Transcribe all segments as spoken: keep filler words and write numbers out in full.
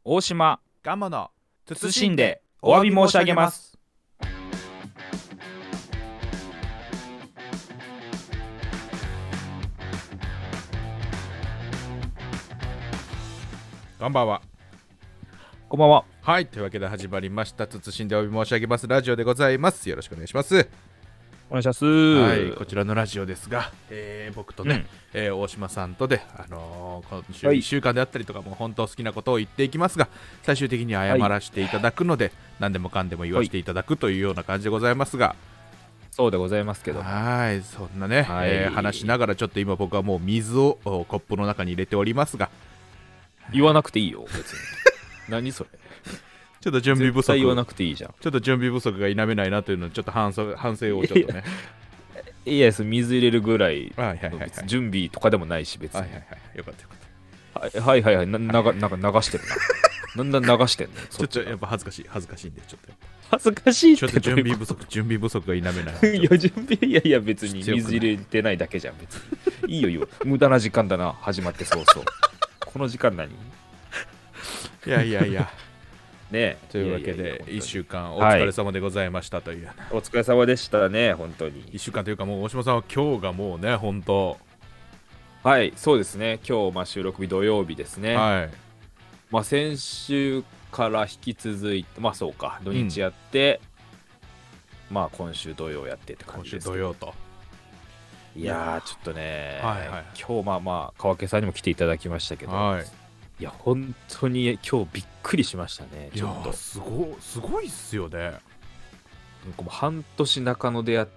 大島ガンモの謹んでお詫び申し上げます。 こんばんは。 こんばんは。 はい、というわけで始まりました謹んでお詫び申し上げますラジオでございます。よろしくお願いします。 お願いします。 はい、こちらのラジオですが、えー、僕とね、うんえー、大島さんとで、あのー、今週いっしゅうかんであったりとかも本当好きなことを言っていきますが、最終的に謝らせていただくので、はい、何でもかんでも言わせていただくというような感じでございますが、 そうでございますけど、 はい、そんなね、 はいえー、話しながらちょっと今僕はもう水をコップの中に入れておりますが、 言わなくていいよ別に何それちょっと準備不足、 絶対言わなくていいじゃん。 ちょっと準備不足が否めないなというのをちょっと反省、反省をちょっとねいや、水入れるぐらい準備とかでもないし別に。 はいはいはい、よかったよかった。 はいはいはい、なながなんか流してるな。なんだ流してんの。 ちょっとやっぱ恥ずかしい恥ずかしいんでちょっと恥ずかしいってちょっと準備不足準備不足が否めない。 いや準備いやいや別に水入れてないだけじゃん別に。いいよいいよ。無駄な時間だな始まってそうそう。この時間何？ いやいやいや。 ね、 というわけでいっしゅうかんお疲れ様でございましたという、はい、 お疲れ様でしたね本当に。 いっしゅうかんというかもう大島さんは今日がもうね本当はいそうですね今日まあ収録日土曜日ですね。 はいまあ先週から引き続いてまあそうか土日やって、うん、まあ今週土曜やってって感じです。 今週土曜といやーちょっとね、 はいはい、 今日まあまあ川家さんにも来ていただきましたけど、 はいいや本当に今日びっくりしましたね。ちょっとすごすごいっすよね。 なんかもう半年中野でやって、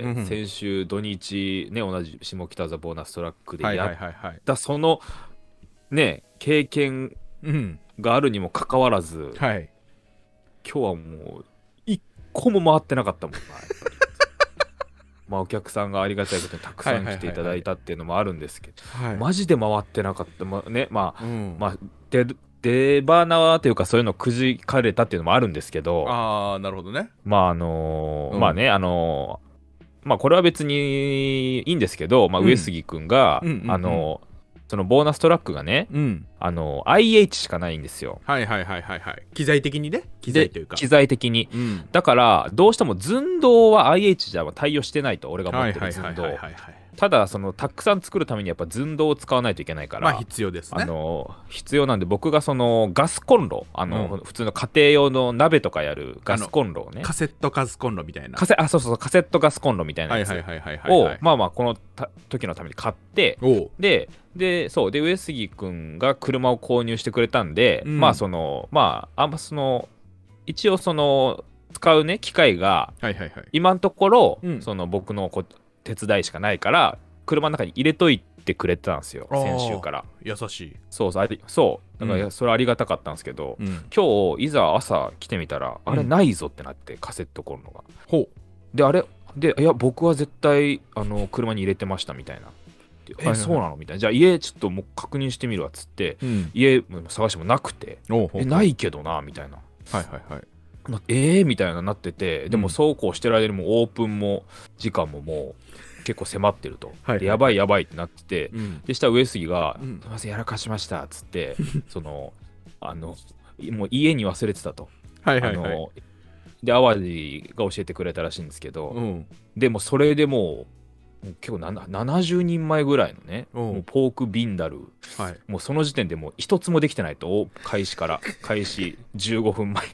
うん、先週土日ね同じ下北沢ボーナストラックでやったそのね経験があるにもかかわらず、 はい、 今日はもう一個も回ってなかったもんな。まあお客さんがありがたいことにたくさん来ていただいたっていうのもあるんですけど、はいはいはいはい、マジで回ってなかった、まあ、ねまあ、うん、まあ出出花というかそういうのくじかれたっていうのもあるんですけど、 ああなるほどね。 まああのーうん、まあねあのー、まあこれは別にいいんですけど、まあ、上杉くんが、うん、あのーそのボーナストラックがね、うん、あの アイエイチ しかないんですよ。 はいはいはいはいはい。機材的にね。機材というか。 機材的に、うん。だからどうしても寸胴は アイエイチ じゃ対応してないと俺が持ってる寸胴。ただそのたくさん作るためにやっぱ寸胴を使わないといけないから。 まあ必要ですね。 あの必要なんで僕がそのガスコンロあの、うん、普通の家庭用の鍋とかやるガスコンロをね。 カセットガスコンロみたいな。 カセあそうそうカセットガスコンロみたいなやつをまあまあこのた時のために買ってで。でそうで上杉くんが車を購入してくれたんで、うん、まあそのまああんまその一応その使うね機械が、はいはいはい、今のところ、うん、その僕のこ手伝いしかないから車の中に入れといてくれてたんですよ先週から。 優しい。 そうそうありそうだからそれありがたかったんですけど、うん、今日いざ朝来てみたら、うん、あれないぞってなってカセットコンロが。ほうであれでいや僕は絶対あの車に入れてましたみたいな。えそうなのみたいな。じゃあ家ちょっともう確認してみるわっつって、うん、家探してもなくてえないけどなみたいな。 はいはいはい。 えーみたいななってて、でもそうこうしてる間にもオープンも時間ももう結構迫ってると、はいはい、やばいやばいってなってて、うん、でしたら上杉が、うん、すいませんやらかしましたっつってそのあのもう家に忘れてたと。はいはいはい。あので淡路が教えてくれたらしいんですけど、うん、でもそれでもう結構なななじゅうにんまえぐらいのねもうポークビンダル、はい、もうその時点でもう一つもできてないと開始から開始じゅうごふんま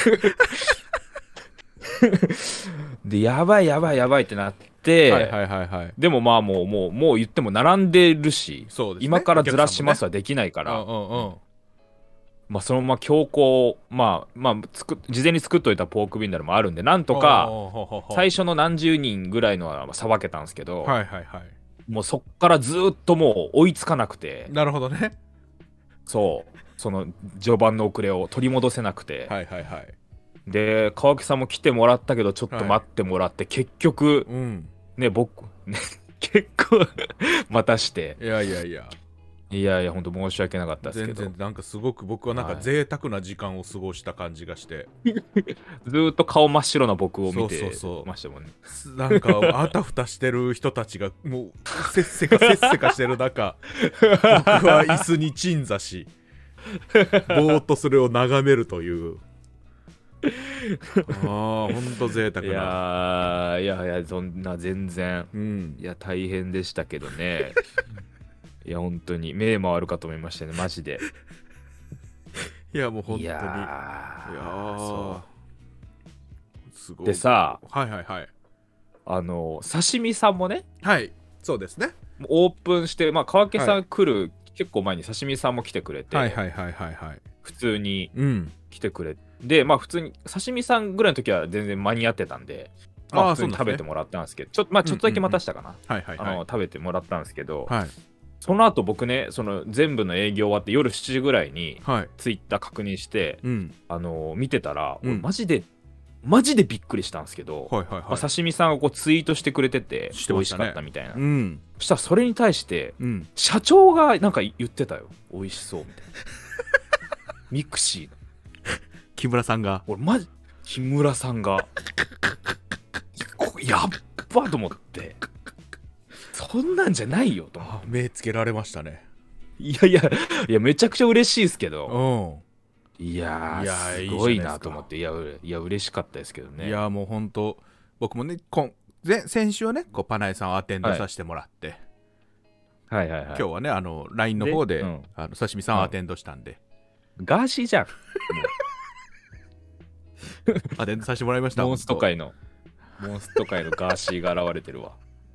えでやばいやばいやばいってなって、はいはいはいはい、でもまあもうもうもう言っても並んでるし、そうですね、今からずらしますはできないから、うんうんうん、まあ、そのまま強行、まあまあ、つく事前に作っといたポークビンダルもあるんでなんとか最初の何十人ぐらいのはさばけたんですけど、はいはいはい、もうそっからずっともう追いつかなくて。 なるほどね。 そうその序盤の遅れを取り戻せなくて、はいはいはい、で川木さんも来てもらったけどちょっと待ってもらって、はい、結局、うん、ね僕ね結構待たして、 いやいやいやいやいや本当申し訳なかったですけど、 全然なんかすごく僕はなんか贅沢な時間を過ごした感じがして、 はい、ずっと顔真っ白な僕を見てましたもんね。 そうそうそうなんかあたふたしてる人たちがもうせっせかせっせかしてる中僕は椅子に鎮座しーっとそれを眺めるというああほんと贅沢な。 いやーいやいやそんな全然、うん、いや大変でしたけどねいや本当に目回るかと思いましたねマジで。 いやもう本当にいやーいやーそうすごい。でさはいはいはいあの刺身さんもねはいそうですねオープンしてまあ川家さん来る、はい、結構前に刺身さんも来てくれてはいはいはいはいはい普通に来てくれて、うん、でまあ普通に刺身さんぐらいの時は全然間に合ってたんでまあ普通に食べてもらったんですけど、ちょっとまあちょっとだけ待たしたかな、あの食べてもらったんですけど、はい、その後僕ねその全部の営業終わって夜しちじぐらいにツイッター確認して、はい、あの見てたら、うん、マジでマジでびっくりしたんですけど、はいはいはいまあ、刺身さんがこうツイートしてくれてて美味しかったみたいな、うん、そしたらそれに対して、うん、社長がなんか言ってたよ美味しそうみたいなミクシーの木村さんが俺マジ木村さんがやっばと思ってそんなんじゃないよと思って目つけられましたね。 いやいやいやめちゃくちゃ嬉しいですけど、うん、いやーすごいなと思っていやいや嬉しかったですけどね。 いやもうほんと僕もねこん先週はねこうパナイさんをアテンドさせてもらって、 はい、はいはいはい今日はねあの ライン の方で、うん、あの刺身さんをアテンドしたんで、 うん、ガーシーじゃんアテンドさせてもらいました。 モンスト界のモンスト界のガーシーが現れてるわ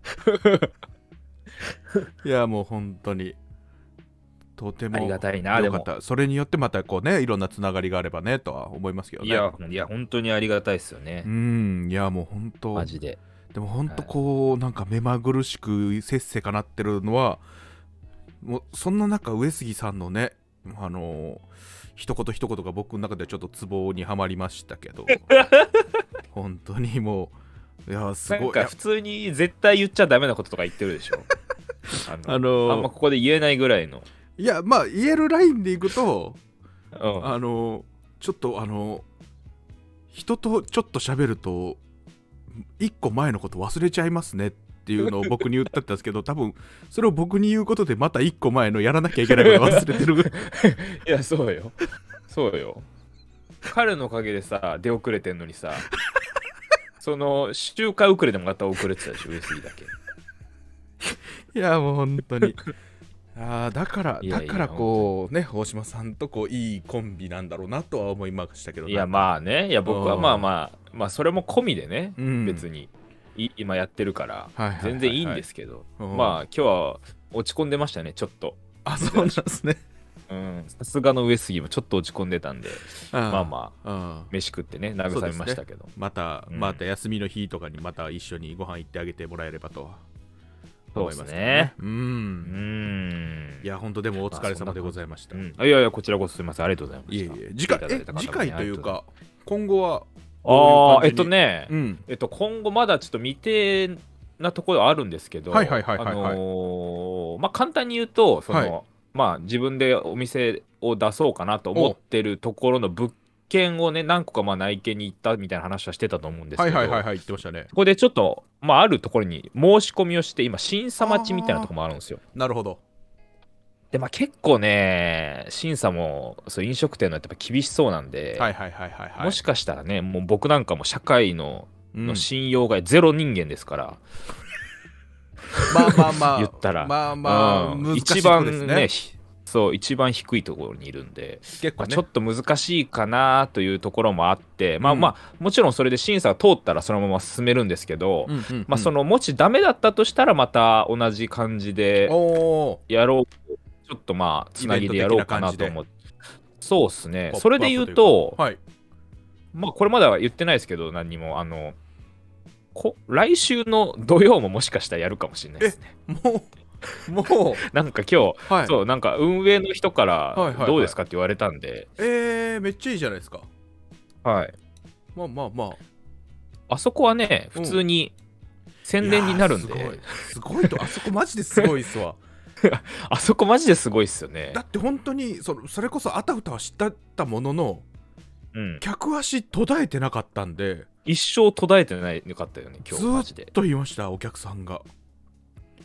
いやもう本当にとてもありがたいな。でもそれによってまたこうねいろんなつながりがあればねとは思いますけどね。 いやいや本当にありがたいですよね。 うんいやもう本当マジで。 でも本当こう、はい、なんか目まぐるしくせっせかなってるのはもうそんな中上杉さんのねあのー、一言一言が僕の中ではちょっとツボにはまりましたけど本当にもういやすごい。 なんか普通に絶対言っちゃダメなこととか言ってるでしょあの、あのー、あんまここで言えないぐらいの。 いやまあ言えるラインでいくと、うん、あのちょっとあの人とちょっと喋ると一個前のこと忘れちゃいますねっていうのを僕に言ってたんですけど多分それを僕に言うことでまた一個前のやらなきゃいけないこと忘れてるいやそうよそうよ彼のおかげでさ出遅れてんのにさその周回遅れでもまた遅れてたでしょ上杉だけ。 いやもう本当にあだからいやいやだからこうね大島さんとこういいコンビなんだろうなとは思いましたけど、ね、 いやまあねいや僕はまあまあまあそれも込みでね、うん、別にい今やってるから、はいはいはいはい、全然いいんですけど、まあ今日は落ち込んでましたねちょっと。 あそうなんですね。 さすがの上杉もちょっと落ち込んでたんであまあまあ飯食ってね慰めましたけど、ね、 また、うん、また休みの日とかにまた一緒にご飯行ってあげてもらえればとは思いますね。うんうんいや本当でもお疲れ様でございました。 うん、いやいやこちらこそすみませんありがとうございました。 いえいえ次回え次回というか今後はああえっとね、うん、えっと今後まだちょっと未定なところあるんですけどあのー、まあ簡単に言うとその、はいまあ自分でお店を出そうかなと思ってるところの物件をね何個かまあ内見に行ったみたいな話はしてたと思うんですけど、 はいはいはいはい言ってましたね。 ここでちょっとまああるところに申し込みをして今審査待ちみたいなところもあるんですよ。 なるほど。 でまあ結構ね審査もそう飲食店のやっぱ厳しそうなんで、 はいはいはいはい、はい、 もしかしたらねもう僕なんかも社会の、うん、の信用がゼロ人間ですから。 まあまあまあ言ったらまあまあ、うん、難しいですね。 一番ねそう一番低いところにいるんで結構、ねまあ、ちょっと難しいかなというところもあって、うん、まあまあもちろんそれで審査が通ったらそのまま進めるんですけど、うんうんうん、まあそのもしダメだったとしたらまた同じ感じでやろうちょっとまあつなぎでやろうかなと思ってそうですね。それで言うと、はい、まあこれまだは言ってないですけど何にもあのこ来週の土曜ももしかしたらやるかもしれないですね。 もうもうなんか今日、はい、そうなんか運営の人からどうですかって言われたんで、はいはいはい、 えーめっちゃいいじゃないですか。 はいまあまあまああそこはね普通に宣伝になるんで、 うん、すごいすごいとあそこマジですごいっすわあそこマジですごいっすよね。 だって本当に そ, それこそあたふたは知ったものの、うん、客足途絶えてなかったんで一生途絶えてないよかったよね今日マジで。 ずっと言いましたお客さんが。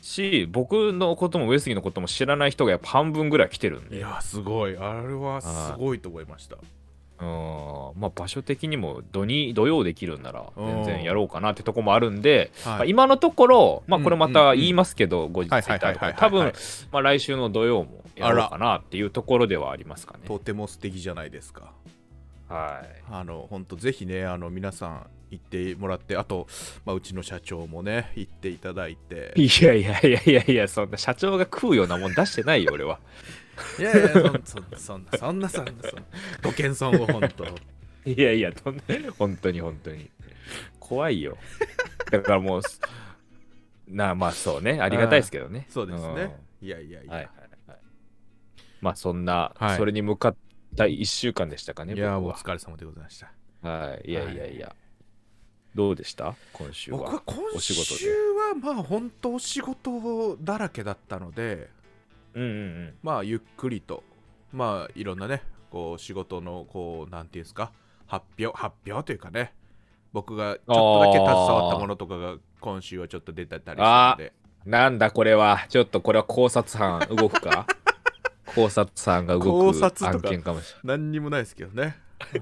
し、僕のことも上杉のことも知らない人がやっぱ半分ぐらい来てるんで。 いやすごい、あれはすごいと思いました。 うん、まあ場所的にも土に土曜できるんなら全然やろうかなってとこもあるんで、まあ、今のところ、まあ、これまた言いますけど、うんうんうん、後日ツイッターとか多分、まあ、来週の土曜もやろうかなっていうところではありますかね。 とても素敵じゃないですか。 はい、 あの本当ぜひね、あの皆さん行ってもらって、あと、まあ、うちの社長もね行っていただいて。 いやいやいやいやいや、そんな社長が食うようなもん出してないよ俺は。 いやいや、そんなそんなそんなそんなそんなご謙遜を本当。 いやいや、とん本当に本当に怖いよ。だからもうなあ、まあそうね、ありがたいですけどね。 そうですね、うん、いやいやいや、はいはいはい、 まあそんな、はい、それに向かったいっしゅうかんでしたかね。 いやもうお疲れ様でございました。 はい、いやいやいや、はい、どうでした今週は。 僕は今週はまあ本当お仕事だらけだったので、 うんうんうん、 まあゆっくりと、まあいろんなねこう仕事のこうなんていうんですか、発表発表というかね、僕がちょっとだけ携わったものとかが今週はちょっと出てたりしたので。 なんだこれは、ちょっとこれは考察班動くか。考察班が動く案件かもしれない。 何にもないですけどね。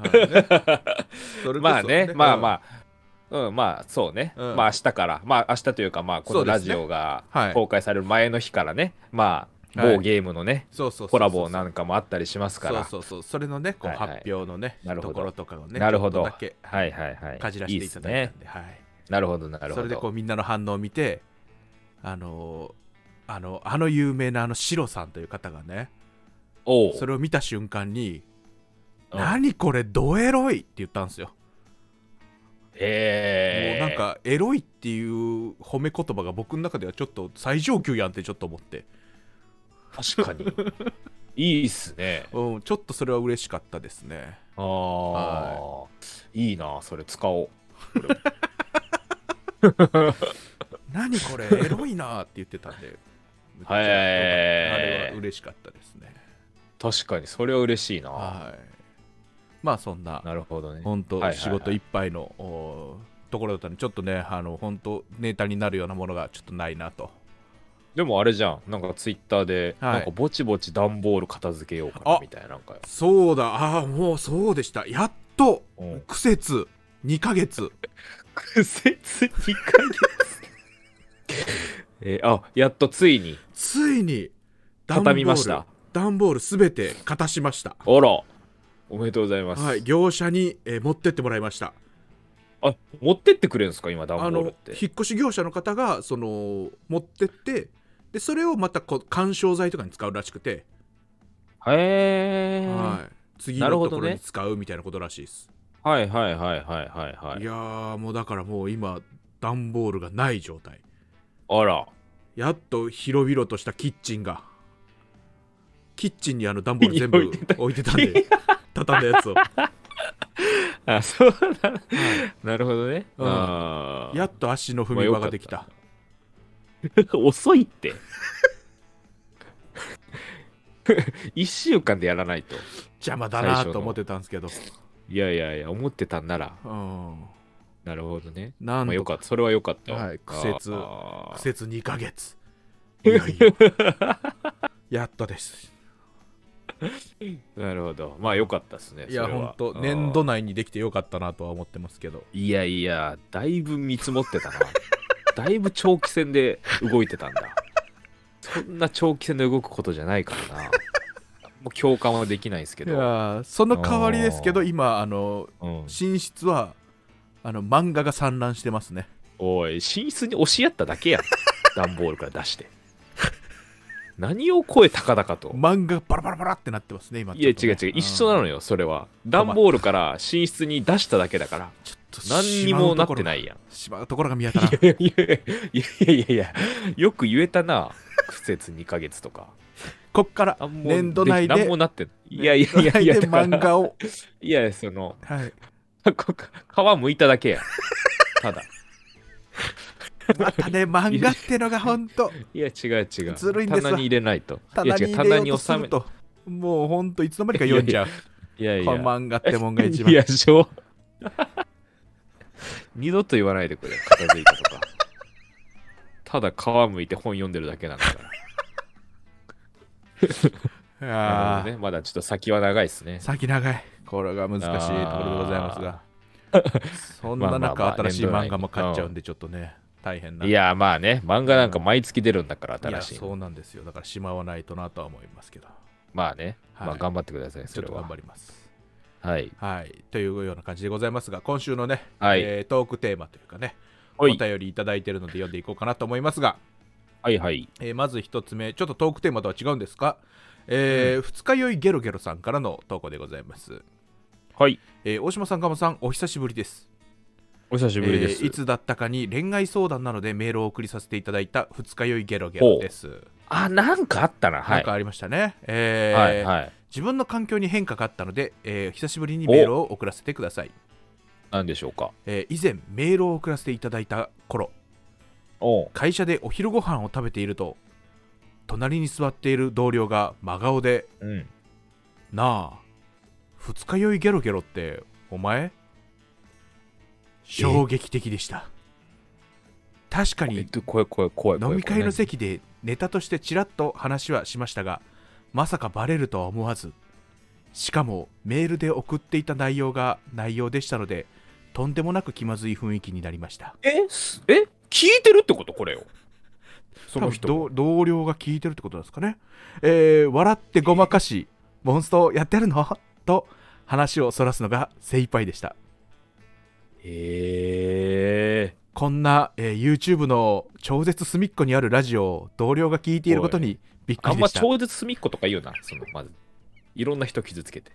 まあね、まあまあ。うん、まあそうね、うん、まあ明日からまあ明日というか、まあこのラジオが公開される前の日からね、まあ某ゲームのねコラボなんかもあったりしますから、 そうそうそう、それのねこう発表のね、はいはい、ところとかをね、 なるほど、 ちょっとだけはいはいはい、 かじらせていただいたんで、はい、 なるほどなるほど。 それでこうみんなの反応を見て、あのー、あのあの有名なあのシロさんという方がね、 おそれを見た瞬間に何これドエロいって言ったんですよ。 へえ。 もうなんかエロいっていう褒め言葉が僕の中ではちょっと最上級やんってちょっと思って。 確かにいいっすね、 うん、ちょっとそれは嬉しかったですね。 ああ、はい、いいな、それ使おう。 何これエロいなって言ってたんで、 はい、あれは嬉しかったですね。 確かにそれは嬉しいな。 はい、まあそんな、 なるほどね、 本当仕事いっぱいの、はいはいはい、ところだったので、ちょっとね、あの本当ネタになるようなものがちょっとないなと。 でもあれじゃん、なんかツイッターで、はい、なんかぼちぼち段ボール片付けようかなみたいな、なんか。 そうだ、ああもうそうでした。やっと、うん、苦節にかげつ。 苦節にかげつ。えー、あ、やっとついについに畳みました。 段ボールすべて片しました。 あら、おめでとうございます。 はい、業者に、えー、持ってってもらいました。 あ、持ってってくれるんですか今段ボールって。 引っ越し業者の方がその持ってって、でそれをまたこう緩衝材とかに使うらしくて、 へえ、 はい、次のところに使うみたいなことらしいです。 はいはいはいはいはいはい。 いやーもうだからもう今段ボールがない状態。 あら、 やっと広々としたキッチンが、キッチンにあの段ボール全部置いてたんで畳んだやつをあ、そうだ、はい、なるほどね、 うん、あ、やっと足の踏み場ができた。 遅いっていっしゅうかんでやらないと邪魔だなと思ってたんですけど、 いやいやいや思ってたんなら、 うん、 なるほどね。 なんとか、 まあ、よかった、それはよかった。 はい、苦節苦節にかげつ、いやいややっとです。 なるほど、まあよかったですね。 いやほんと年度内にできてよかったなとは思ってますけど、 いやいやだいぶ見積もってたなだいぶ長期戦で動いてたんだ。そんな長期戦で動くことじゃないからな。もう共感はできないですけど、 いやその代わりですけど今あの、うん、寝室はあの漫画が散乱してますね。 おい、寝室に押しやっただけやん段ボールから出して何を声高々と漫画バラバラバラってなってますね今、ね、 いや違う違う、一緒なのよそれは。段ボールから寝室に出しただけだから、ちょっと何にもなってないやん。 しまうところが見当たらん。 いやいやいやいやいやよく言えたな。苦節にかげつとか、 こっから年度内で何もなってん。いやいやいやいや漫画をいやその、 はい、 皮むいただけやただまたね漫画ってのがほんといや違う違う、 ずるいんですわ。 棚に入れないと。 棚に入れようとするともうほんといつの間にか読んじゃう。 いやいやこの漫画ってもんが一番。 いやしょ二度と言わないでくれ、片付いたとかただ皮むいて本読んでるだけなんだから。いやー、ね、まだちょっと先は長いですね。 先長い。これが難しいところでございますが。そんな中、新しい漫画も買っちゃうんで、ちょっとね、大変な。 いや、まあね、漫画なんか毎月出るんだから、新しい。 いや、そうなんですよ。だからしまわないとなとは思いますけど。 まあね、はい、まあ頑張ってください。 ちょっと頑張ります。 はい、 はい。というような感じでございますが、今週のね、 はい、 えー、トークテーマというかね、お便りいただいているので読んでいこうかなと思いますが、 はいはい。 えー、まず一つ目、ちょっとトークテーマとは違うんですか、えーうん、二日酔いゲロゲロさんからの投稿でございます。 はい。 えー、大島さん、鴨さん、お久しぶりです。 お久しぶりです、 えー、いつだったかに恋愛相談なのでメールを送りさせていただいた二日酔いゲロゲロです。 あ、なんかあったな。はい、 なんかありましたね。えーはいはい、 自分の環境に変化があったので、えー、久しぶりにメールを送らせてください。 何でしょうか。 えー、以前メールを送らせていただいた頃、 お会社でお昼ご飯を食べていると、隣に座っている同僚が真顔で、 うん、 なあ、二日酔いゲロゲロってお前？衝撃的でした。確かに飲み会の席でネタとしてちらっと話はしましたが、まさかバレるとは思わず、しかもメールで送っていた内容が内容でしたので、とんでもなく気まずい雰囲気になりました。 ええ聞いてるってこと？これをその人同僚が聞いてるってことですかね。えー、笑ってごまかし、モンストやってるのと話をそらすのが精一杯でした。 へえ。 こんな、えー、YouTube の超絶隅っこにあるラジオを同僚が聞いていることにびっくりでした。 あんま超絶隅っことか言うな。そのまずいろんな人傷つけて、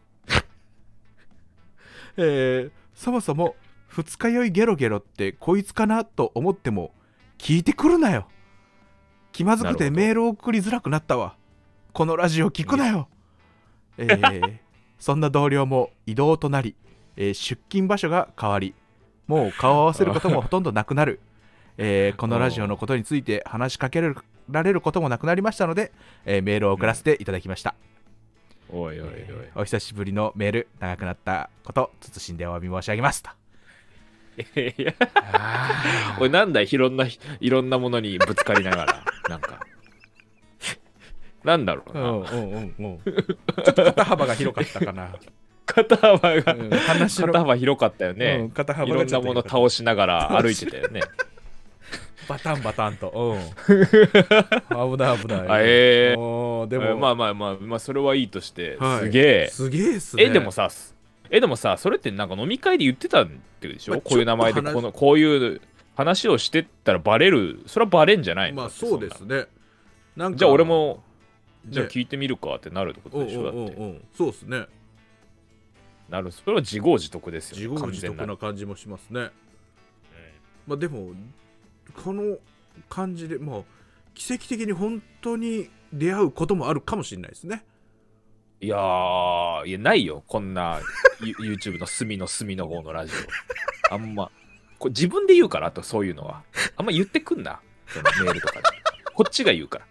えー、そもそも二日酔いゲロゲロってこいつかなと思っても聞いてくるなよ。気まずくてメールを送りづらくなったわ。このラジオ聞くなよ。えー、そんな同僚も異動となり、えー、出勤場所が変わり、もう顔を合わせることもほとんどなくなる、えー、このラジオのことについて話しかけられることもなくなりましたので、えー、メールを送らせていただきました。 うん、おいおいおい、 えー、お久しぶりのメール、長くなったこと謹んでお詫び申し上げますと。 いやおい、なんだい、いろんないろんなものにぶつかりながらなんかなんだろうな、うんうんうんうん、 ちょっと肩幅が広かったかな。 肩幅が、うん、 話の肩幅広かったよね、 うん、肩幅いろんなもの倒しながら歩いてたよね。 バタンバタンと、うん、危ない危ない。 あ、えー、でも、 えー、まあまあまあ、まあ、それはいいとして、 はい、 すげえすげえっすね。 えでもさえでもさそれってなんか飲み会で言ってたってでしょ、まあ、こういう名前でこのこういう話をしてったらバレる、それはバレんじゃないの。 まあそうですね。 なんかじゃあ俺も、ね、じゃあ聞いてみるかってなるってことでしょ。だって、 うんうん、そうですね。 なる、それは自業自得ですよ、 ね、自業自得な感じもしますね。うん、まあでもこの感じでまあ奇跡的に本当に出会うこともあるかもしれないですね。 いやー、いやないよこんなYouTube の隅の隅の方のラジオ。あんまこれ自分で言うから、あとそういうのはあんま言ってくんな、そのメールとかで。こっちが言うから。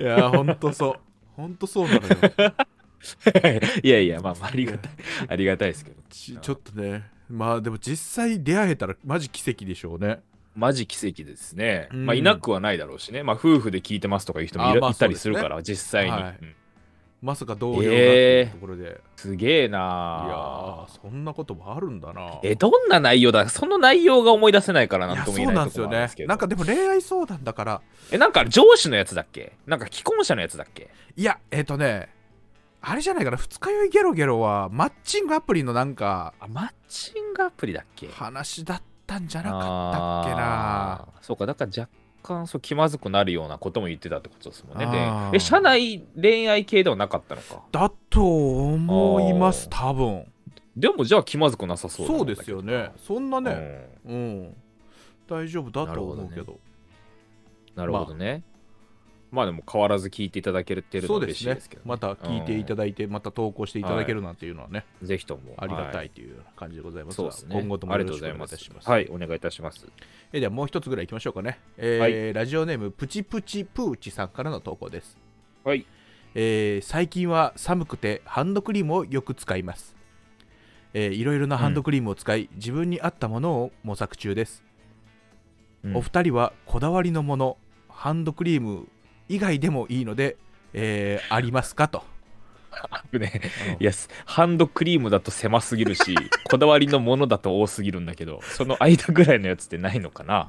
いやーほんとそうほんとそうなのよ。 いやいや、まあ、まあ、ありがたいありがたいですけど、 ち, ちょっとね、まあでも実際出会えたらマジ奇跡でしょうね。 マジ奇跡ですね、うん、まあいなくはないだろうしね。まあ夫婦で聞いてますとかいう人も い, まあ、いたりするから、ね、実際に、はい、うん、 まさか同僚がっていうところで、えー、すげえな。 いやーそんなこともあるんだな。 えどんな内容だ、その内容が思い出せないからなんとも言えないところなんですけど。 なんかでも恋愛相談だから。 えなんか上司のやつだっけ、なんか既婚者のやつだっけ。 いやえっ、ー、とねあれじゃないかな、二日酔いゲロゲロはマッチングアプリのなんか、 あマッチングアプリだっけ話だったんじゃなかったっけな。 そうか、だから若干そう気まずくなるようなことも言ってたってことですもんね。でえ社内恋愛系ではなかったのか。 だと思います多分。 でもじゃあ気まずくなさそうだ。 そうですよね。そんなね、うん、うん、大丈夫だと思うけど。 なるほどね。まあでも変わらず聞いていただけるっていうのは嬉しいですけど、ね、 また聞いていただいて、うん、また投稿していただけるなんていうのはね、 はい、ぜひともありがたいというような感じでございますが、 そうですね、 今後ともよろしくお願いいたします。 はい、お願いいたします。 えではもう一つぐらいいきましょうかね、えーはい、ラジオネームプチプチプーチさんからの投稿です。 はい、 えー、最近は寒くてハンドクリームをよく使います。えー、いろいろなハンドクリームを使い、うん、自分に合ったものを模索中です。 うん、お二人はこだわりのものハンドクリーム以外でもいいので、えー、ありますかと。 ね、いやハンドクリームだと狭すぎるしこだわりのものだと多すぎるんだけど、その間ぐらいのやつってないのかな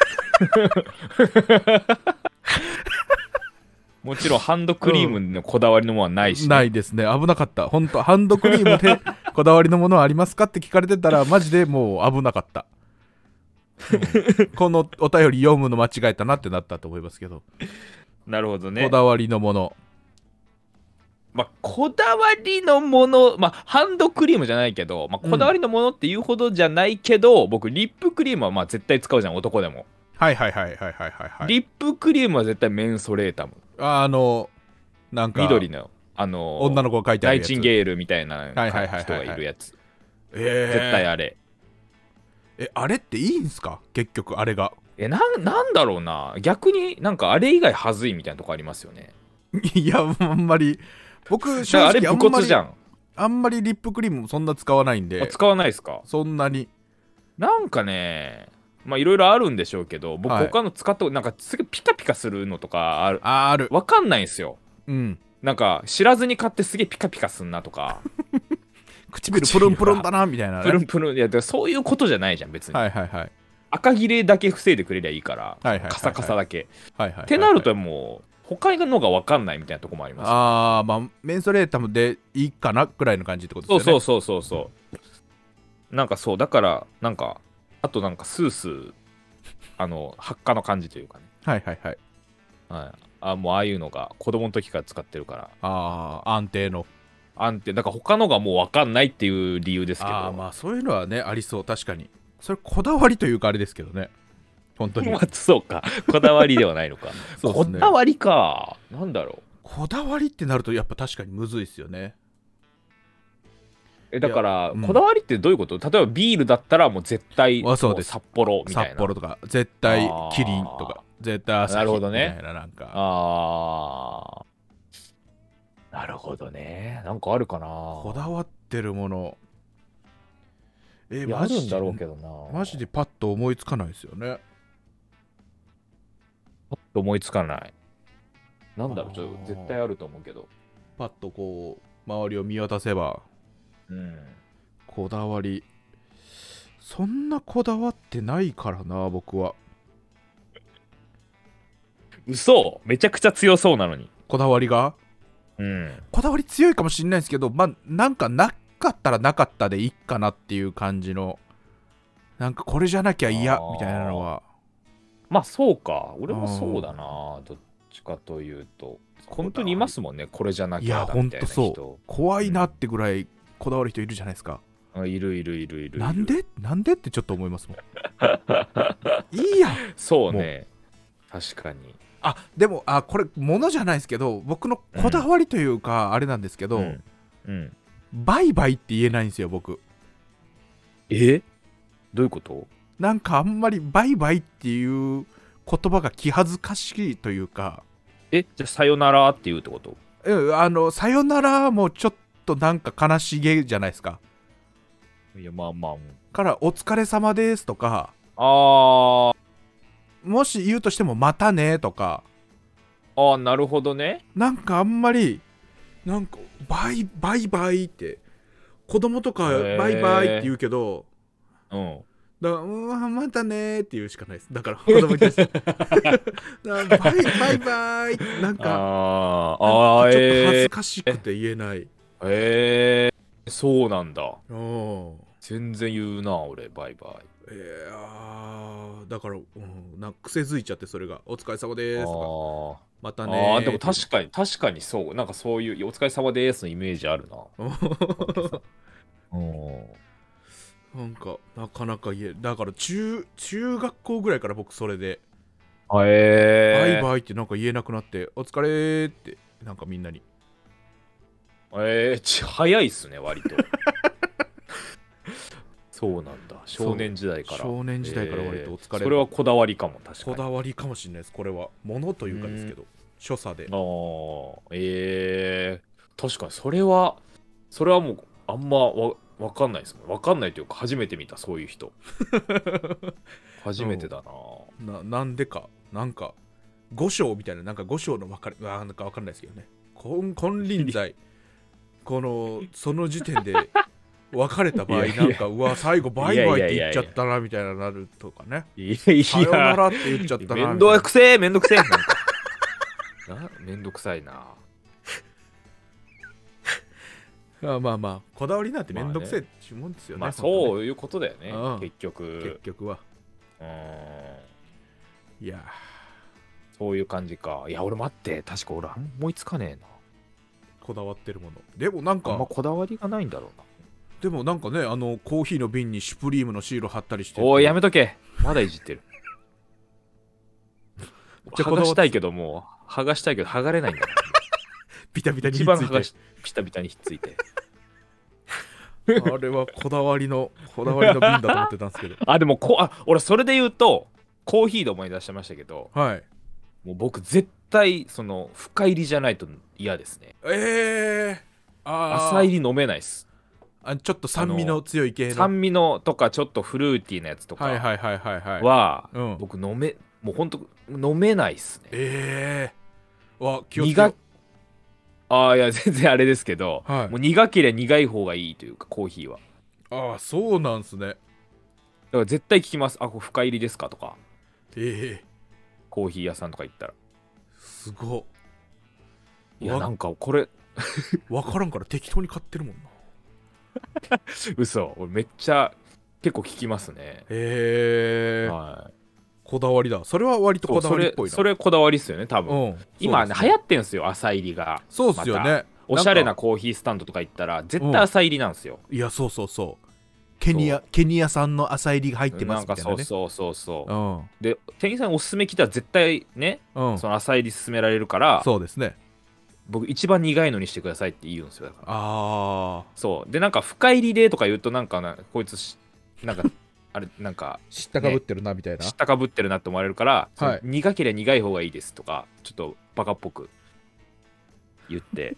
もちろんハンドクリームのこだわりのものはないし、ねうん、ないですね。危なかった。本当ハンドクリームでこだわりのものはありますかって聞かれてたらマジでもう危なかった、うん、このお便り読むの間違えたなってなったと思いますけど。 なるほどね。 こだわりのもの、 まあ、こだわりのもの、まあ、ハンドクリームじゃないけど、まあ、こだわりのものっていうほどじゃないけど、うん、僕リップクリームはまあ絶対使うじゃん、男でも。 はいはいはいはいはいはい、はい、 リップクリームは絶対メンソレータム。 あのなんか緑のあの女の子が書いてあるやつ、 ナイチンゲールみたいな人がいるやつ、えー、絶対あれ。 えあれっていいんすか結局あれが。 えななんだろうな、逆になんかあれ以外はずいみたいなとこありますよね。 いやあんまり僕正直あんまりあんまりリップクリームもそんな使わないんで。 使わないですか。 そんなになんかね、まあいろいろあるんでしょうけど、僕他の使ったなんかすぐピカピカするのとかある、 ああるわかんないんですよ。 うん、 なんか知らずに買ってすげえピカピカすんなとか唇プルンプルンだなみたいな、ね、 プルンプルン。いやそういうことじゃないじゃん別に。 はいはいはい。 赤切れだけ防いでくれりゃいいから、 はいはいはいはい、 カサカサだけ、 はいはいはいはい、 ってなるともう他のが分かんないみたいなとこもあります、ね、 ああまあメンソレータムでいいかなくらいの感じってことですよね。そうそうそうそうそう。なんかそうだからなんかあとなんかスースーあの発火の感じというかね。 はいはいはい、 はい、あもうああいうのが子供の時から使ってるから。 ああ安定の安定だから他のがもう分かんないっていう理由ですけど。 ああまあそういうのはねありそう。確かにそれこだわりというかあれですけどね本当にそうかこだわりではないのかそうです、ね、こだわりかなんだろう。 こだわりってなるとやっぱ確かにむずいですよね。 えだから、うん、こだわりってどういうこと？例えばビールだったらもう絶対札幌みたいな。 札幌とか絶対キリンとか絶対朝日みたいな。 ね、 なんかあーなるほどね。なんかあるかな。 こだわってるものえマジあるんだろうけどな。 マジでパッと思いつかないですよね。 パッと思いつかない。なんだろう、ちょっと絶対あると思うけど。 パッとこう周りを見渡せば、 うん、 こだわりそんなこだわってないからな僕は。 嘘、めちゃくちゃ強そうなのに。 こだわりが、 うん、 こだわり強いかもしれないですけど、まあなんかなかったらなかったでいいかなっていう感じの、なんかこれじゃなきゃ嫌みたいなのは。 まあそうか、俺もそうだな、どっちかというと。本当にいますもんね、これじゃなきゃだみたいな人。いや、ほんとそう。 怖いなってぐらいこだわる人いるじゃないですか。 あ、いるいるいるいる。 なんでなんでってちょっと思いますもん。いいや。 そうね。確かに。 あ、でも、あ、これ、ものじゃないですけど、僕のこだわりというか、うん、あれなんですけど、 うんうん、 バイバイって言えないんですよ、僕。 え？どういうこと？ なんかあんまりバイバイっていう言葉が気恥ずかしいというか。 え、じゃあさよならって言うってこと？ うん、あの、さよならもちょっとなんか悲しげじゃないですか。 いや、まあまあ。 から、お疲れ様ですとか、 あー。 もし言うとしてもまたねとか。 ああ、なるほどね。 なんかあんまりなんかバイバイバイって子供とかバイバイって言うけど、 うん。 だからうわまたねって言うしかないです。だから子供に対してバイバイバイなんかああちょっと恥ずかしくて言えない。 へえー、そうなんだ。 お全然言うな俺バイバイ。 えー、あだから、うん、なんか癖づいちゃって、それがお疲れ様ですとかまたね。 あでも確かに確かにそうなんかそういうお疲れ様ですのイメージあるな。 なんかなかなか言えだから中中学校ぐらいから僕それで、 えー、 バイバイってなんか言えなくなって、お疲れってなんかみんなに。 えー、ち早いっすね割と。そうなんだ。少年時代から。 少年時代から割とお疲れ、えー、 それはこだわりかも。確かにこだわりかもしれないです。これはものというかですけど、所作で。 ああ、ええー、確かにそれはそれはもうあんまわわかんないですもん。わかんないというか初めて見た、そういう人。初めてだな。 ななんでかなんか五章みたいな、なんか五章の分かれなんかわかんないですけどね。金金輪際このその時点で別れた場合、なんかうわ最後バイバイって言っちゃったなみたいななるとかね。 いやいや、 さよならって言っちゃったな。 めんどくせえめんどくせえ。なんかなめんどくさいな。 あまあまあこだわりなんてめんどくせえってもんですよね。 まあそういうことだよね、うん、結局結局は。 うん。いやそういう感じか。いや俺待って、確か俺あんま思いつかねえな、 こだわってるもの。でもなんかあんまこだわりがないんだろうな。 でもなんかね、あのコーヒーの瓶にシュプリームのシール貼ったりして。 おいやめとけ、まだいじってる。剥がしたいけどもう剥がしたいけど剥がれないんだ。 ビタビタにひっついて、 一番剥がしビタビタにひっついて。 あれはこだわりのこだわりの瓶だと思ってたんですけど。 あでもこあ俺それで言うとコーヒーで思い出してましたけど、 はい、 もう僕絶対その深入りじゃないと嫌ですね。 ええー、あ浅入り飲めないっす。 あちょっと酸味の強い系の酸味のとかちょっとフルーティーなやつとかは、 はいはいはいはいはい、うん、 僕飲めもうほんと飲めないっすね。 ええー、わ気をつけ苦ああいや全然あれですけど、 はい、 もう苦ければ苦い方がいいというかコーヒーは。 ああそうなんすね。だから絶対聞きます。あこれ深入りですかとか。 ええー、 コーヒー屋さんとか行ったらすごっ。 いやなんかこれ分からんから適当に買ってるもんな。 嘘、俺めっちゃ結構聞きますね。 へえ、 はい、 こだわりだ。それは割とこだわりっぽいな。 それ、それこだわりっすよね多分、うん、今ね流行ってんすよ浅入りが。 そうっすよね、ま、 おしゃれなコーヒースタンドとか行ったら絶対浅入りなんですよ、 うん、いやそうそうそう、ケニアケニア産の浅入りが入ってますみたいなね。 なんかそうそうそうそう、 うん、 で店員さんおすすめ来たら絶対ね、うん、その浅入り勧められるから。 そうですね、 僕一番苦いのにしてくださいって言うんですよ。だからああそうでなんか深入りでとか言うとなんかなこいつなんかあれなんか知ったかぶってるなみたいな、 知ったかぶってるなって思われるから、 はい、 苦ければ苦い方がいいですとかちょっとバカっぽく言って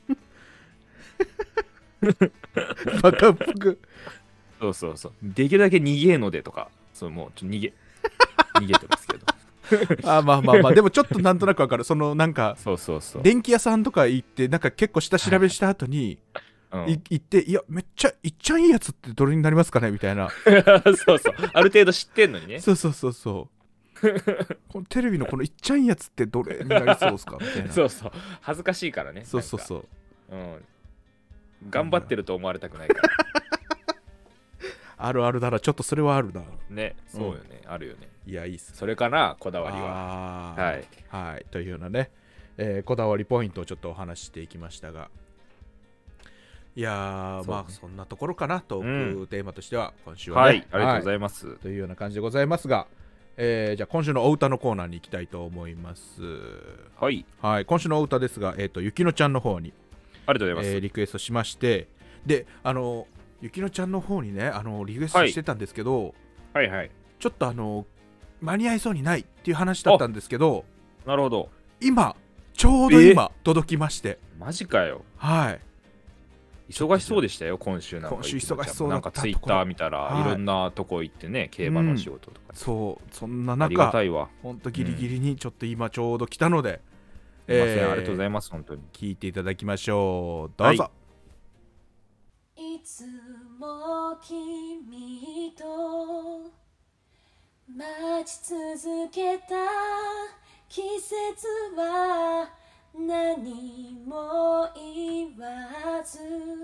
バカっぽくそうそうそう、できるだけ逃げえのでとか、そうもうちょっと逃げ逃げてますけどあまあまあまあでもちょっとなんとなくわかる。そのなんかそうそうそう電気屋さんとか行ってなんか結構下調べした後に、はい、行っていやめっちゃいっちゃんいいやつってどれになりますかねみたいなそうそうある程度知ってんのにね。 そうそうそうそうこのテレビのこのいっちゃんいいやつってどれになりそうですかみたいなそうそう恥ずかしいからね。 そうそうそう、 うん、頑張ってると思われたくないからあるあるだな、ちょっとそれはあるなね。そうよね、うん、あるよね。 いやいいっす、 それかなこだわりは。はい、 はい、というようなね、えー、こだわりポイントをちょっとお話ししていきましたが、いやー、ね、まあそんなところかなトークテーマとしては、今週はね、 はい、ありがとうございます、 はい、というような感じでございますが、えー、じゃあ今週のお歌のコーナーに行きたいと思います。 はい、 はい、今週のお歌ですが、えーと、ゆきのちゃんの方にありがとうございます、 えー、リクエストしまして、であのゆきのちゃんの方にねあのリクエストしてたんですけど、 はい、はいはいちょっとあの間に合いそうにないっていう話だったんですけど、 なるほど、 今ちょうど今届きまして、 マジかよ。 はい、 忙しそうでしたよ今週。なんか今週忙しそうだった。なんかツイッター見たら、はい、いろんなとこ行ってね、競馬の仕事とか、 うん、そうそんな中ありがたいわ。 ほんとギリギリにちょっと今ちょうど来たので、 うん、えー、すいません、ありがとうございます。本当に聞いていただきましょう。どうぞ。 はい、いつも君と待ち続けた季節は何も言わず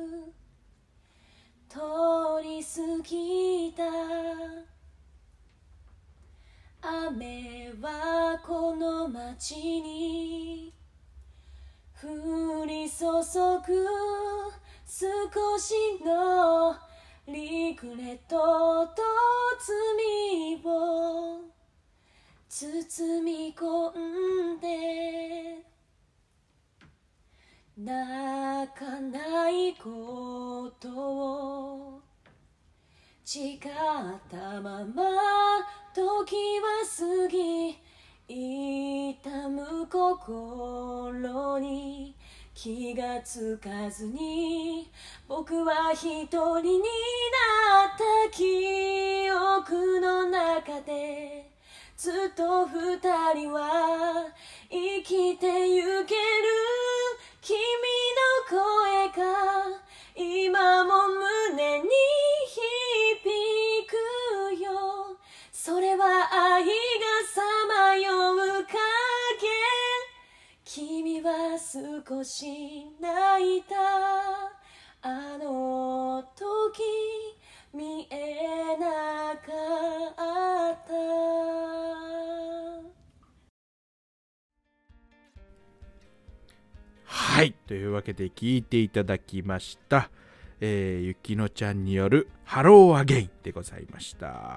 通り過ぎた。雨はこの街に降り注ぐ少しのリグレットと罪を包み込んで泣かないことを誓ったまま時は過ぎ痛む心に気がつかずに僕は一人になった記憶の中でずっと二人は生きてゆける君の声が今も胸に響くよそれは愛がさまよう影君は少し泣いたあの時見えなかったはいというわけで聞いていただきました、えー、ゆきのちゃんによるハローアゲインでございました。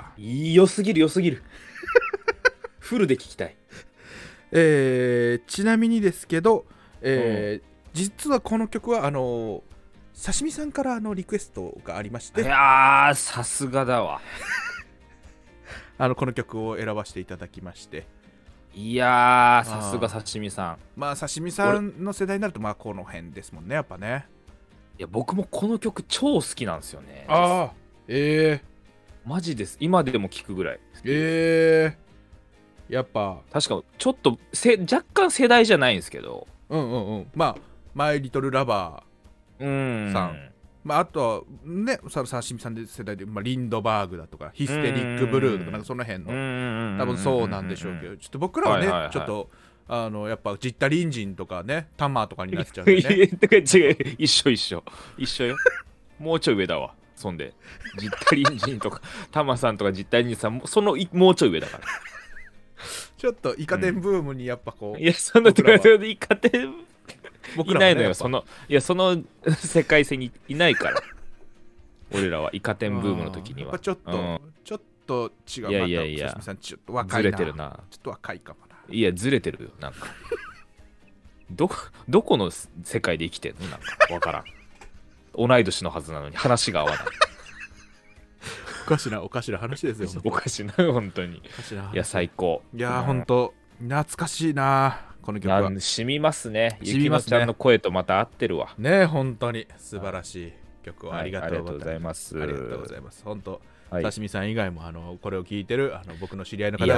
良すぎる良すぎるフルで聞きたい。 えー、ちなみにですけど、えーうん、実はこの曲はあの刺身さんからのリクエストがありまして、 いやーさすがだわあのこの曲を選ばせていただきまして、 いやーさすが刺身さん。 まあ刺身さんの世代になるとまあこの辺ですもんねやっぱね。 いや僕もこの曲超好きなんですよね。 ああええー、マジです。今でも聴くぐらい。 ええーやっぱ確かちょっとせ若干世代じゃないんですけど、 うんうんうんまあマイリトルラバーさん、まああとはねさ刺身さんで世代で、まあ、リンドバーグだとかヒステリックブルーとかなんかその辺の多分そうなんでしょうけど、ちょっと僕らはね、はいはいはい、ちょっとあのやっぱジッタリンジンとかねタマーとかになっちゃうんでね違う一緒一緒一緒よもうちょい上だわ。そんでジッタリンジンとかタマさんとかジッタリンジンさんそのもうちょい上だからちょっとイカ天ブームにやっぱこう、 うん、いやそのイカ天いないのよ、そのいやその世界線にいないから俺らはイカ天ブームの時にはやっぱちょっと、うん、ちょっと違う。 いやいやいや、 またさんちょっと若いな、 ずれてるな。 ちょっと若いかもな。 いやずれてるよなんかどどこの世界で生きてんのなんかわからん同い年のはずなのに話が合わないおかしなおかしな話ですよおかしな本当に。いや最高。 いや本当懐かしいなこの曲は。 染みますね。ゆきのちゃんの声とまた合ってるわね。本当に素晴らしい曲をありがとうございます。 ありがとうございます。 本当刺身さん以外もあのこれを聞いてるあの僕の知り合いの方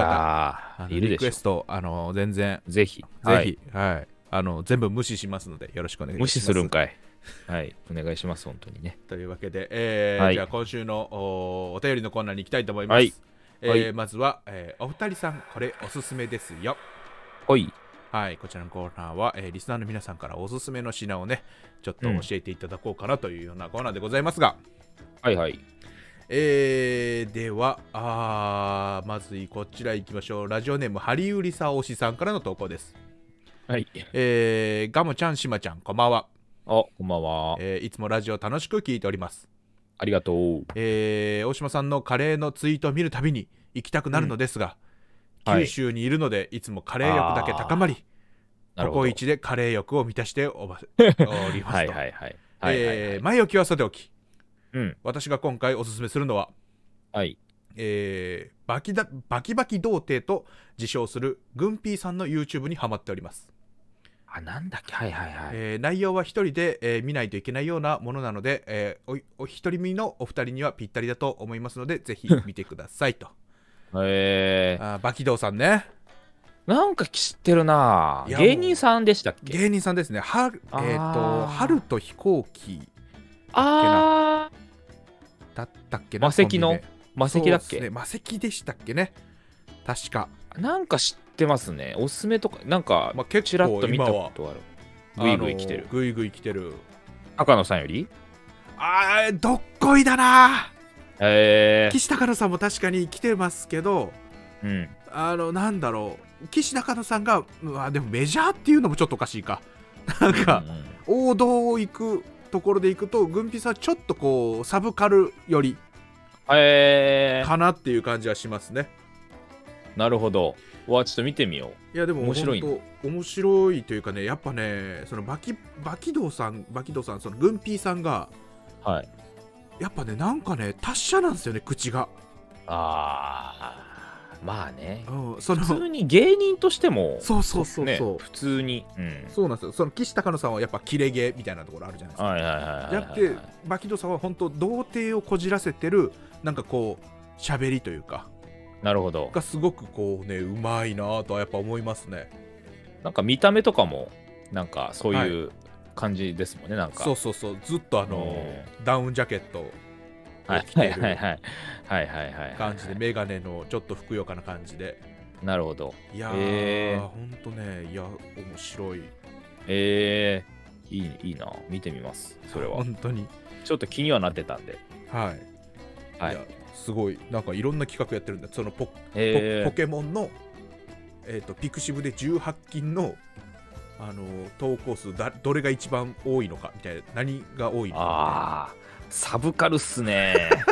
々いるでしょう。リクエストあの全然ぜひぜひ、はい、はい、あの全部無視しますのでよろしくお願いします。 無視するんかい。はいお願いします本当にね。 というわけで、えーはい、じゃあ今週の お, お便りのコーナーに行きたいと思います。はいえーはい、まずは、えー、お二人さんこれおすすめですよ。 はいはい、こちらのコーナーは、えー、リスナーの皆さんからおすすめの品をねちょっと教えていただこうかなというようなコーナーでございますが、 うん、はいはいえー、ではあまずこちら行きましょう。ラジオネームハリウリサ推しさんからの投稿です。 はい、 えー、ガムちゃんしまちゃんこんばんは。 あこんばんは、 えー、いつもラジオ楽しく聞いております。 ありがとう。 えー、大島さんのカレーのツイートを見るたびに行きたくなるのですが、うん、九州にいるので、はい、いつもカレー欲だけ高まりココイチでカレー欲を満たしておばおりますと。はいはいはいえー、前置きはさておき、うん、私が今回おすすめするのは、はいえー、バキだバキバキ童貞と自称するグンピーさんの YouTube にハマっております。 あなんだっけはいはいはい、 えー、内容は一人で、えー、見ないといけないようなものなので、えー、お, お一人身のお二人にはぴったりだと思いますのでぜひ見てくださいと。 へえー、バキ童さんねなんか知ってるな。芸人さんでしたっけ。 芸人さんですね。はえー、と春と飛行機あだったっけな。 魔石の魔石だっけ、 ね、魔石でしたっけね確か。 なんか知ってますね。おすすめとかなんかちらっと見たことある。グイグイ来てるグイグイ来てる赤野さんよりあーどっこいだな。 えー、 岸高野さんも確かに来てますけど、うん、あのなんだろう岸高野さんが、まあ、でもメジャーっていうのもちょっとおかしいかなんか、うんうん、王道を行くところで行くとグンピさんちょっとこうサブカルよりえー、 かなっていう感じはしますね。 なるほど。わちょっと見てみよう。いやでも面白い、 ね、面白いというかねやっぱねそのバキバキドウさんバキドウさんそのグンピーさんがはいやっぱねなんかね達者なんですよね口が。 あまあね、 うん、その普通に芸人としてもそうそうそうそう、 ね、普通に、うん、 そうなんですよ。その岸高野さんはやっぱキレゲみたいなところあるじゃないですか。 はいはいはいはいはい、 じゃなくて牧戸さんは本当童貞をこじらせてるなんかこう喋りというか、 なるほど、 がすごくこうねうまいなとはやっぱ思いますね。 なんか見た目とかもなんかそういう感じですもんね、はい、なんかそうそうそう、ずっとあのー、ダウンジャケットを着てる感じで、メガネのちょっとふくよかな感じで。 なるほど。 いやー、えー、ほんとね、いや面白い。 えー、いいいいな、見てみます。それは本当にちょっと気にはなってたんで、 はい、はい、いやすごいなんかいろんな企画やってるんだ。その ポ,、えー、ポ, ポケモンの、えー、とピクシブでじゅうはちきんのあの投稿数だどれが一番多いのかみたいな、何が多いのか。 ああ、サブカルっすね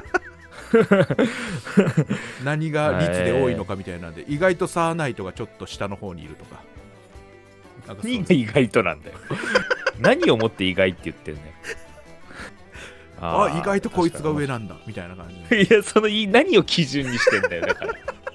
何が率で多いのかみたいなんで、意外とサーナイトがちょっと下の方にいるとか。 なんか何が意外となんだよ何をもって意外って言ってるねああ、意外とこいつが上なんだみたいな感じ。 いや、その何を基準にしてんだよだから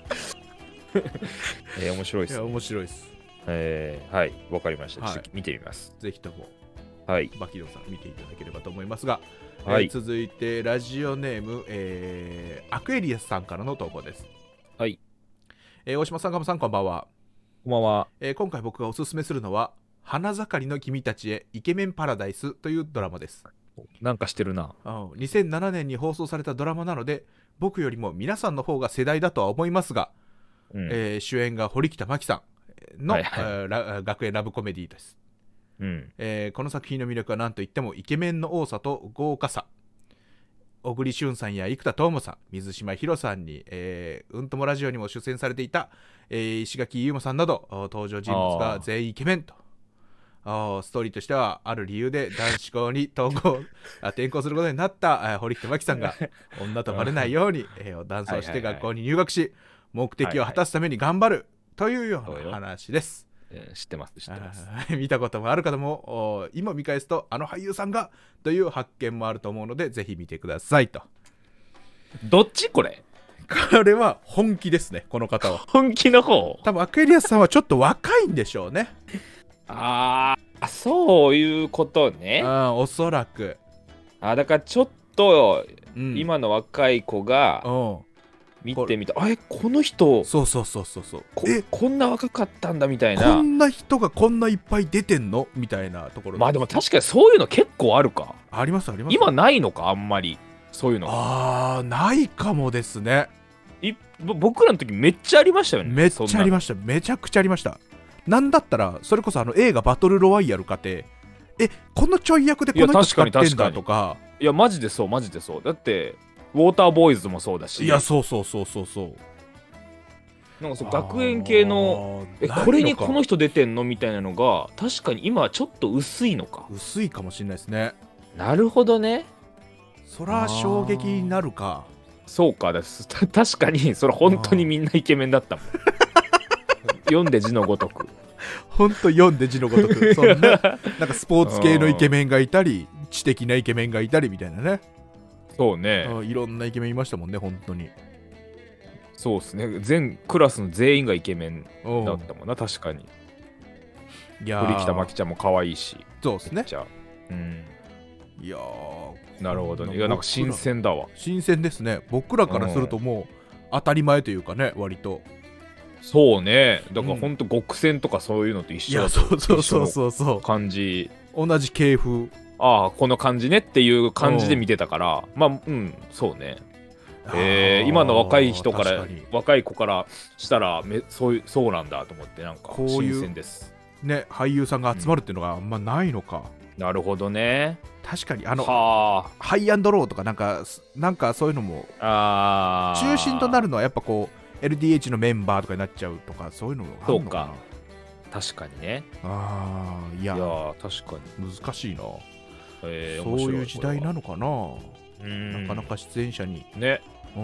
えー、面白いっす、ね、 いや面白いっす。 えー、はい、わかりました、はい、ちょっと見てみます。 ぜひとも、 はい、 バキドさん見ていただければと思いますが、 はい、 えー、続いてラジオネーム、えー、アクエリアスさんからの投稿です。 はい、 えー、大島さん、ガモさん、こんばんは。 こんばんは。 えー、今回僕がおすすめするのは花盛りの君たちへイケメンパラダイスというドラマです。 なんかしてるな。 にせんななねんに放送されたドラマなので、僕よりも皆さんの方が世代だとは思いますが、うん、えー、主演が堀北真希さんの、はいはい、えー、学園ラブコメディです。うん、えー、この作品の魅力は何といってもイケメンの多さと豪華さ。小栗旬さんや生田斗真さん、水島ひろさんに、えー、うんともラジオにも出演されていた、えー、石垣優馬さんなど登場人物が全員イケメンと。あストーリーとしてはある理由で男子校に統合転校することになった堀北真希さんが女とバレないように、えー、男装して学校に入学し、目的を果たすために頑張るというような話です。 えー、知ってます知ってます。 見たこともある方も今見返すとあの俳優さんがという発見もあると思うので、ぜひ見てくださいと。 どっちこれこれは本気ですね、この方は。 本気の方。 多分アクエリアスさんはちょっと若いんでしょうね。 ああ、そういうことね。 あ、おそらく。 あ、だからちょっと、うん、今の若い子が見てみた、あれこの人、 そうそうそうそうそう、 こ, えこんな若かったんだみたいな、 こんな人がこんないっぱい出てんのみたいなところ。 まあでも確かにそういうの結構あるか。 ありますあります。 今ないのか、あんまりそういうの。 ああ、ないかもですね。 い僕らの時めっちゃありましたよね。 めっちゃありました。めちゃくちゃありました。なんだったらそれこそあの映画バトルロワイヤルかて、えこのちょい役でこの人使ってんだとか。 いやマジでそうマジでそう。だってウォーターボーイズもそうだし。 いやそうそうそうそうそう。 なんかそう学園系のえこれにこの人出てんのみたいなのが確かに今はちょっと薄いのか。 薄いかもしれないですね。 なるほどね。 そら衝撃になるか。 そうかです。確かにそれ本当にみんなイケメンだったもん。読んで字のごとく。 本当読んで字のごとく。そんななんかスポーツ系のイケメンがいたり、知的なイケメンがいたりみたいなね。 そうね。 いろんなイケメンいましたもんね、本当に。 そうですね。全クラスの全員がイケメンだったもんな、確かに。いや堀北真希ちゃんも可愛いし。 そうですね。 うん。 いやー、なるほどね。いや、なんか新鮮だわ。 新鮮ですね。僕らからするともう当たり前というかね、割と。 そうね。だから本当極戦とかそういうのと一緒だと、 うん、そうそうそうそう感じ。 同じ系譜。 ああ、この感じねっていう感じで見てたから、まあうんそうね。えー、今の若い人から若い子からしたらめそういうそうなんだと思って、なんか新鮮です。 ね、俳優さんが集まるっていうのがあんまないのか。 うん、なるほどね。 確かにあのハイアンドローとかなんかなんかそういうのもあ中心となるのはやっぱこう エルディーエイチ のメンバーとかになっちゃうとか、そういうのがあるのかな。 そうか、確かにね。 ああ、いや、 いや確かに難しいな。 えー、 そういう時代なのかな。 うん、 なかなか出演者にね。 うん、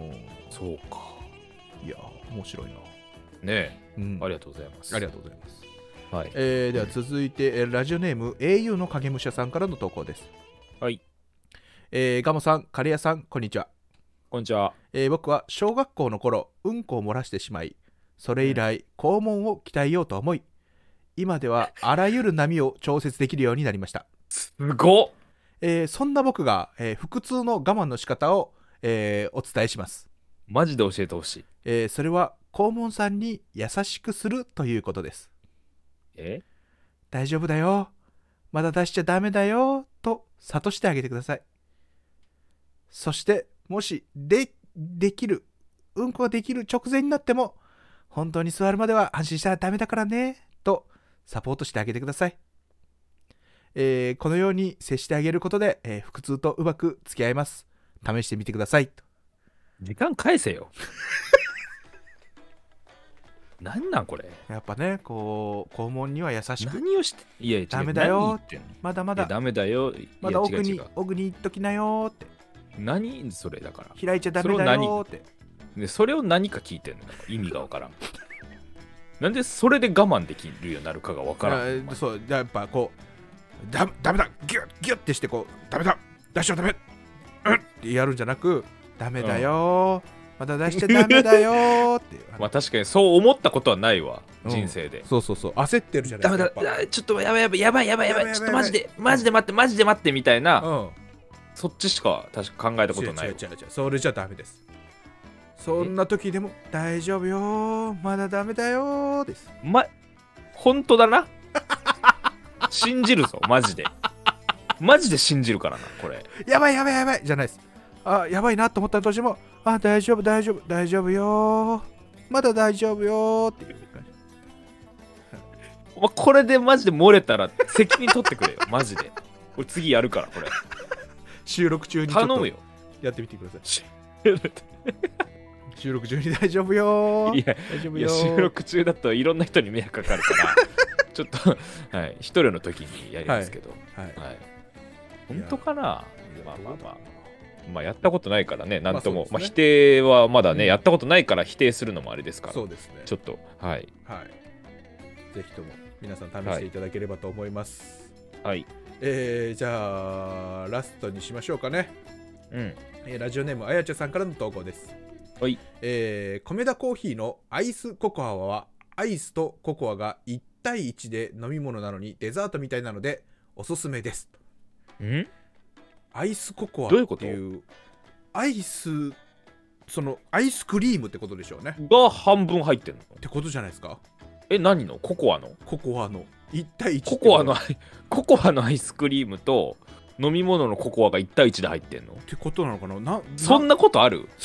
そうか。 いや面白いな。 ね、うん、ありがとうございます。 ありがとうございます。 はい、 えー、では続いて、うん、ラジオネーム エーユー の影武者さんからの投稿です。 はい。 えー、ガモさん、カレヤさん、こんにちは。 こんにちは。 えー僕は小学校の頃うんこを漏らしてしまい、それ以来肛門を鍛えようと思い、今ではあらゆる波を調節できるようになりました。 すごっ。 えーそんな僕が、えー腹痛の我慢の仕方を、えーお伝えします。 マジで教えてほしい。 えーそれは肛門さんに優しくするということです。 え大丈夫だよ、まだ出しちゃダメだよと諭してあげてください。そしてもしでできるうんこができる直前になっても、本当に座るまでは安心したらダメだからねとサポートしてあげてください。えーこのように接してあげることで、えー腹痛とうまく付き合えます。試してみてください。 時間返せよ。なんなんこれ。 やっぱね、こう肛門には優しく、 何をして。いやいや、 ダメだよ何言ってんの。 まだまだいやダメだよ。 まだ奥にいや違う違う奥に行っときなよって、 何それだから。 開いちゃダメだよって。 でそれを何か聞いてんの。意味がわからん。なんでそれで我慢できるようになるかがわからん。 あそうやっぱこうだダメだギュッギュッってしてこうダメだ出しちゃダメうんってやるんじゃなく、ダメだよ、うん、まだ出しちゃダメだよってまあ確かにそう思ったことはないわ、 うん、 人生で。 そうそうそう、焦ってるじゃないですか。 ダメだ、ちょっとやばいやばいやばいやばいやばい、ちょっとマジでマジで待ってマジで待ってみたいな、うん、そっちしか確か考えたことない。 違う違う違う、それじゃダメです。そんな時でも大丈夫よ、まだダメだよです。 ま、本当だな。信じるぞマジで。マジで信じるからなこれ。 やばいやばいやばいじゃないです。あ、やばいなと思ったとしても、あ、大丈夫大丈夫大丈夫よ、まだ大丈夫よっていう感じ。 お前これでマジで漏れたら責任取ってくれよマジで。俺次やるからこれ。 収録中にちょっと頼むよ。 やってみてください。収録中に大丈夫よ。 いや、 大丈夫よ。 いや収録中だといろんな人に迷惑かかるからちょっとはい一人の時にやりますけど、はいはいはい、本当かな。まあまあまあまあやったことないからね、なんとも、まあね、まあ、否定はまだね、うん、やったことないから否定するのもあれですから、 そうですね、 ちょっとはい、 はい、ぜひとも皆さん試していただければと思います。 はい、 えー、じゃあラストにしましょうかね。 うん、 えー、ラジオネームあやちゃさんからの投稿です。 はい、 えー、米田コーヒーのアイスココアはアイスとココアがいち対いちで飲み物なのにデザートみたいなのでおすすめです。 ん？ アイスココアっていう、 どういうこと？ アイス、そのアイスクリームってことでしょうね。 が半分入ってんのってことじゃないですか。 え、何の？ココアの？ ココアのいち対いち。 ココアのココアのアイスクリームと飲み物のココアがいち対いちで入ってんの？ ってことなのかな。なそんなことある？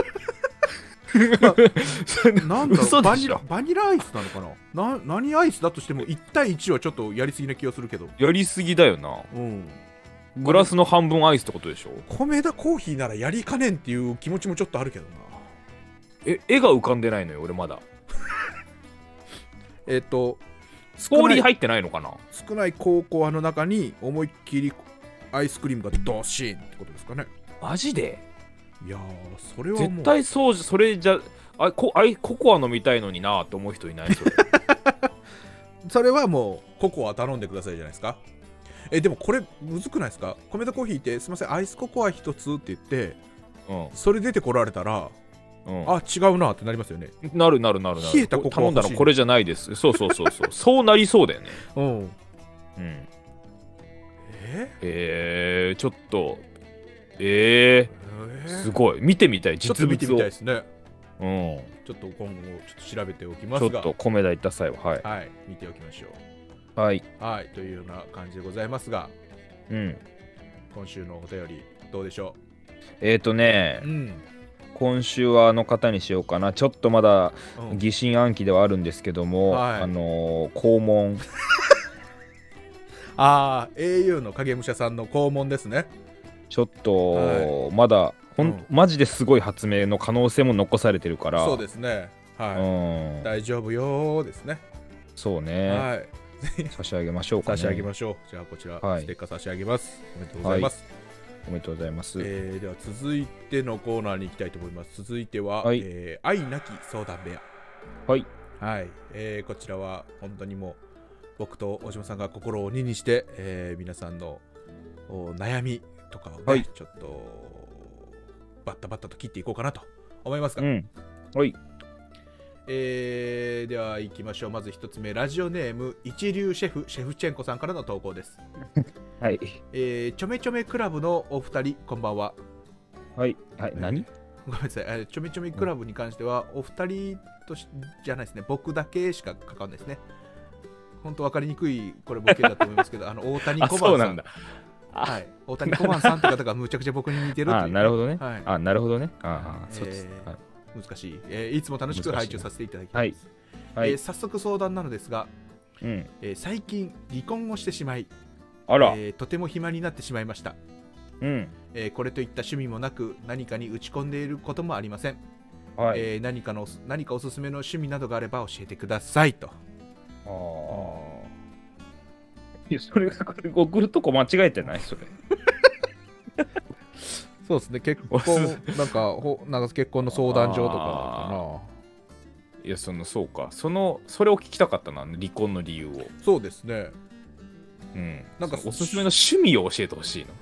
なんだろう、バニラ、バニラアイスなのかな。な何アイスだとしてもいち対いちはちょっとやりすぎな気がするけど。 やりすぎだよな。 うん。 グラスの半分アイスってことでしょ。 米田コーヒーならやりかねんっていう気持ちもちょっとあるけどな。 え、絵が浮かんでないのよ俺まだ。 えっと氷入ってないのかな。 少ないココアの中に思いっきりアイスクリームがドシーンってことですかね。 マジで？ いやー、それはもう絶対そうじゃ、それじゃあこあいココア飲みたいのになって思う人いない？それそれはもうココア頼んでくださいじゃないですか。え、でもこれむずくないですか。米田コーヒーってすいませんアイスココア一つって言って、うん、それ出てこられたら、うん、あ、違うなってなりますよね。 なるなるなるなる。 冷えたココア頼んだのこれじゃないです。そうそうそうそうそうなりそうだよね。 うん、うん、 ええー、ちょっとえーすごい見てみたい。実物をちょっと見てみたいですね。 うん、 ちょっと今後ちょっと調べておきますが、 ちょっと米田行った際ははい、 はい、見ておきましょう。はいはい、というような感じでございますが、 うん、 今週のお便りどうでしょう。 えーとね、 うん、 今週はあの方にしようかな。ちょっとまだ疑心暗鬼ではあるんですけども、うん、はい、あのー、肛門ああ エーユー の影武者さんの肛門ですね。 ちょっと、はい、まだほん、うん、マジですごい発明の可能性も残されてるから。 そうですね、はい、うん、大丈夫よーですね。 そうね、はい、差し上げましょうかね。 差し上げましょう。じゃあこちら、はい、ステッカー差し上げます。おめでとうございます、はい、 おめでとうございます。 えー、では続いてのコーナーに行きたいと思います。続いては、はい、えー、愛なき相談部屋。 はい、 はい、えー、こちらは本当にもう僕と大島さんが心を鬼にして、えー、皆さんの悩みとかをね、はい、ちょっとバッタバッタと切っていこうかなと思いますが、 うん、はい。 えー、では行きましょう。まず一つ目、ラジオネーム一流シェフシェフチェンコさんからの投稿です。 はい。 えー、ちょめちょめクラブのお二人、こんばんは。 はいはい。何？ ごめんなさい。ちょめちょめクラブに関しては、お二人としじゃないですね。僕だけしか関わらないですね。本当分かりにくいこれボケだと思いますけど、あの大谷小判さん。 そうなんだ。 はい、大谷小判さんって方がむちゃくちゃ僕に似てるという、ね。 あ、なるほどね。 はい、 あ、なるほどね。ああ、 えー、 そうです。はい、 難しい、えー。いつも楽しく拝聴させていただきます。 はいはい、 えー、早速相談なのですが、 うんえー、最近離婚をしてしまい、 あら、 えー、とても暇になってしまいました。 うんえー、これといった趣味もなく何かに打ち込んでいることもありません。 はい、 えー、何かの何かおすすめの趣味などがあれば教えてくださいと。 ああ。いや、それが送るとこ間違えてないそれ。 そうですね、結婚なんかほなんか結婚の相談所とかかな。 いや、そのそうか、そのそれを聞きたかったな、離婚の理由を。 そうですね。 うん。 なんかおすすめの趣味を教えてほしいの。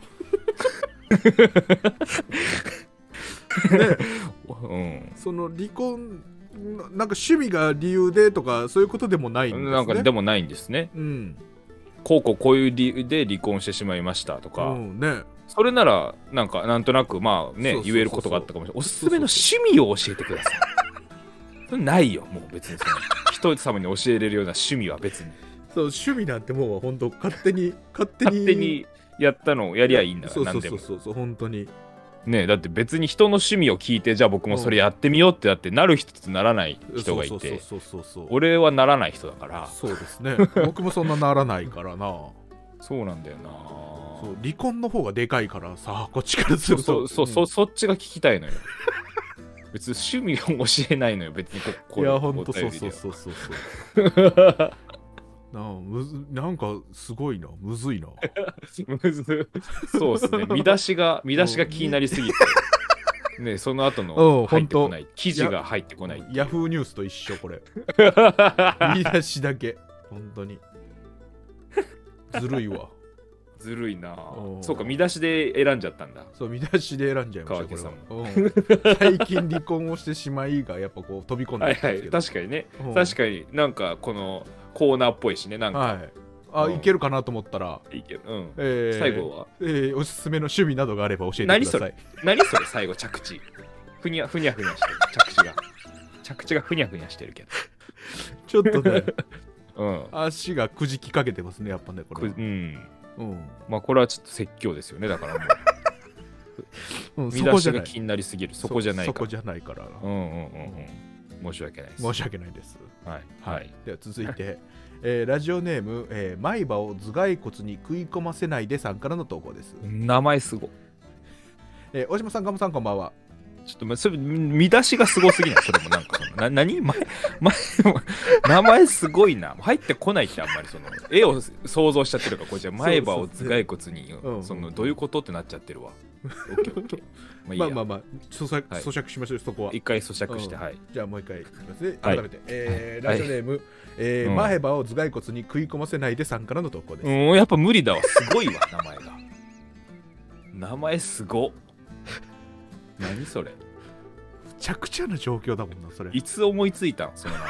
ね、 うん、 その離婚なんか趣味が理由でとかそういうことでもないんですね。 なんかでもないんですね。 うん。 こうこうこういう理由で離婚してしまいましたとか、 うんね、 それならなんかなんとなくまあね言えることがあったかもしれない。おすすめの趣味を教えてください。それないよ、もう別にその人様に教えれるような趣味は別に。 そう、趣味なんてもう本当勝手に勝手に勝手にやったのをやりゃいいんだから。 そうそうそうそう、本当にねえ、だって別に人の趣味を聞いてじゃあ僕もそれやってみようってなってなる人とならない人がいて、俺はならない人だから。 そうですね。僕もそんなならないからな。 そうなんだよな。 そう、離婚の方がでかいからさ、こっちからするとそうそうそう、うん、そ, そっちが聞きたいのよ。別に趣味を教えないのよ、別にここ。 いやほんとそうそうそうそうそうなあ、むずなんかすごいな、むずいな。 むずそうですね、見出しが見出しが気になりすぎてね、その後の入ってこない記事が入ってこない。 ヤフーニュースと一緒これ。見出しだけ本当にずるいわ。 ずるいな。そうか、見出しで選んじゃったんだ。 そう、見出しで選んじゃいました。 川家さんも最近離婚をしてしまいがやっぱこう飛び込んできて、 はいはい、確かにね、確かになんかこのコーナーっぽいしね、なんか、はい、 あ、うん、いけるかなと思ったらいける、うん、 えー、 最後は、 えー、おすすめの趣味などがあれば教えてください。 何それ何それ最後着地ふにゃふにゃふにゃしてる、着地が着地がふにゃふにゃしてるけどちょっとね、 うん、 足がくじきかけてますね、やっぱね、これ。 うん、うん、まあこれはちょっと説教ですよね、だからもう、うん、見出しが気になりすぎる、そこじゃないから、 そこじゃないから、 うんうんうんうん、申し訳ないです。 申し訳ないです。 はい、はい、 では続いて、えー、ラジオネーム、えー、前歯を頭蓋骨に食い込ませないでさんからの投稿です。 名前すご、 えー、大島さん、ガムさん、こんばんは。 ちょっとまそれ見出しがすごすぎない？それもなんかそのな何前前名前すごいな。入ってこないって、あんまりその絵を想像しちゃってるから、これじゃ前歯を頭蓋骨にそのどういうことってなっちゃってるわ。 まあまあまあ咀嚼、はい、咀嚼しましょう、そこは一回咀嚼して、うん、はい。 じゃあもう一回いきますね。改めて、はい、えー、ラジオネーム、はい、えーうん、前歯を頭蓋骨に食い込ませないでさんからの投稿です。 うん、やっぱ無理だわ。すごいわ、名前が。名前すご。何それ。 むちゃくちゃな状況だもんな、それ。 いつ思いついたんその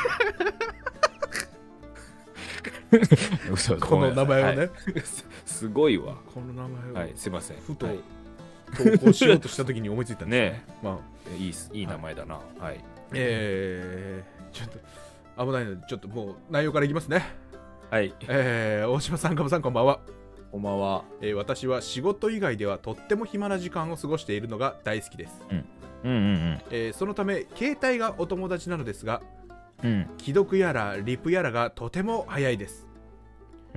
名前。この名前をね、はい、 すごいわ。 この名前を、 はい、すいません、 ふと、はい、投稿しようとした時に思いついたんですね。 まあ、いいいい名前だな。はい、はい、 えー、ちょっと危ないので、ちょっともう内容からいきますね。 はい、 えー、大島さん、かぶさん、こんばんは。 こんばんは。 えー、私は仕事以外ではとっても暇な時間を過ごしているのが大好きです。 うんうんうんうんえー、そのため携帯がお友達なのですが、 うん、 既読やらリプやらがとても早いです。 うん、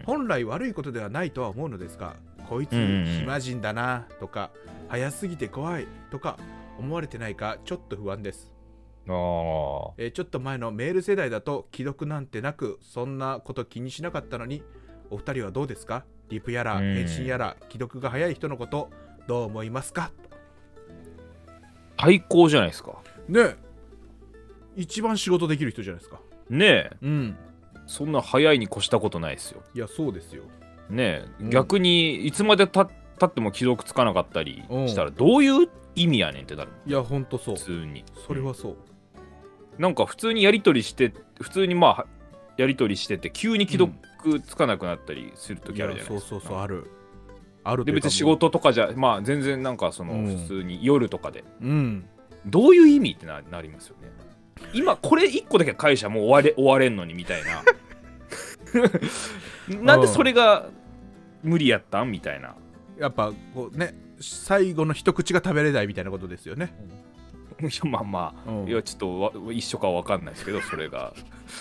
本来悪いことではないとは思うのですが、こいつ暇人だなとか、早すぎて怖いとか思われてないかちょっと不安です。 あー、 えー、ちょっと前のメール世代だと既読なんてなくそんなこと気にしなかったのに、お二人はどうですか？リプやら返信やら既読が早い人のことどう思いますか？ 最高じゃないですかねえ、一番仕事できる人じゃないですかねえ。 うん、 そんな早いに越したことないですよ。 いやそうですよねえ、うん、逆にいつまでたっ経っても既読つかなかったりしたらどういう意味やねんってなる。 いやほんとそう、 普通にそれはそう、 なんか普通にやり取りして普通にまあやり取りしてて急に既読つかなくなったりする時あるじゃないですか。 そうそうそう、あるある。 で別に仕事とかじゃまあ全然なんかその普通に夜とかで、 うん、 どういう意味って な, なりますよね。今これいっこだけ会社もう終われ終われんのにみたいななんでそれが無理やったんみたいな。 やっぱこうね、最後の一口が食べれないみたいなことですよね。 いやまあまあ、うん、いやちょっと一緒かは分かんないですけどそれが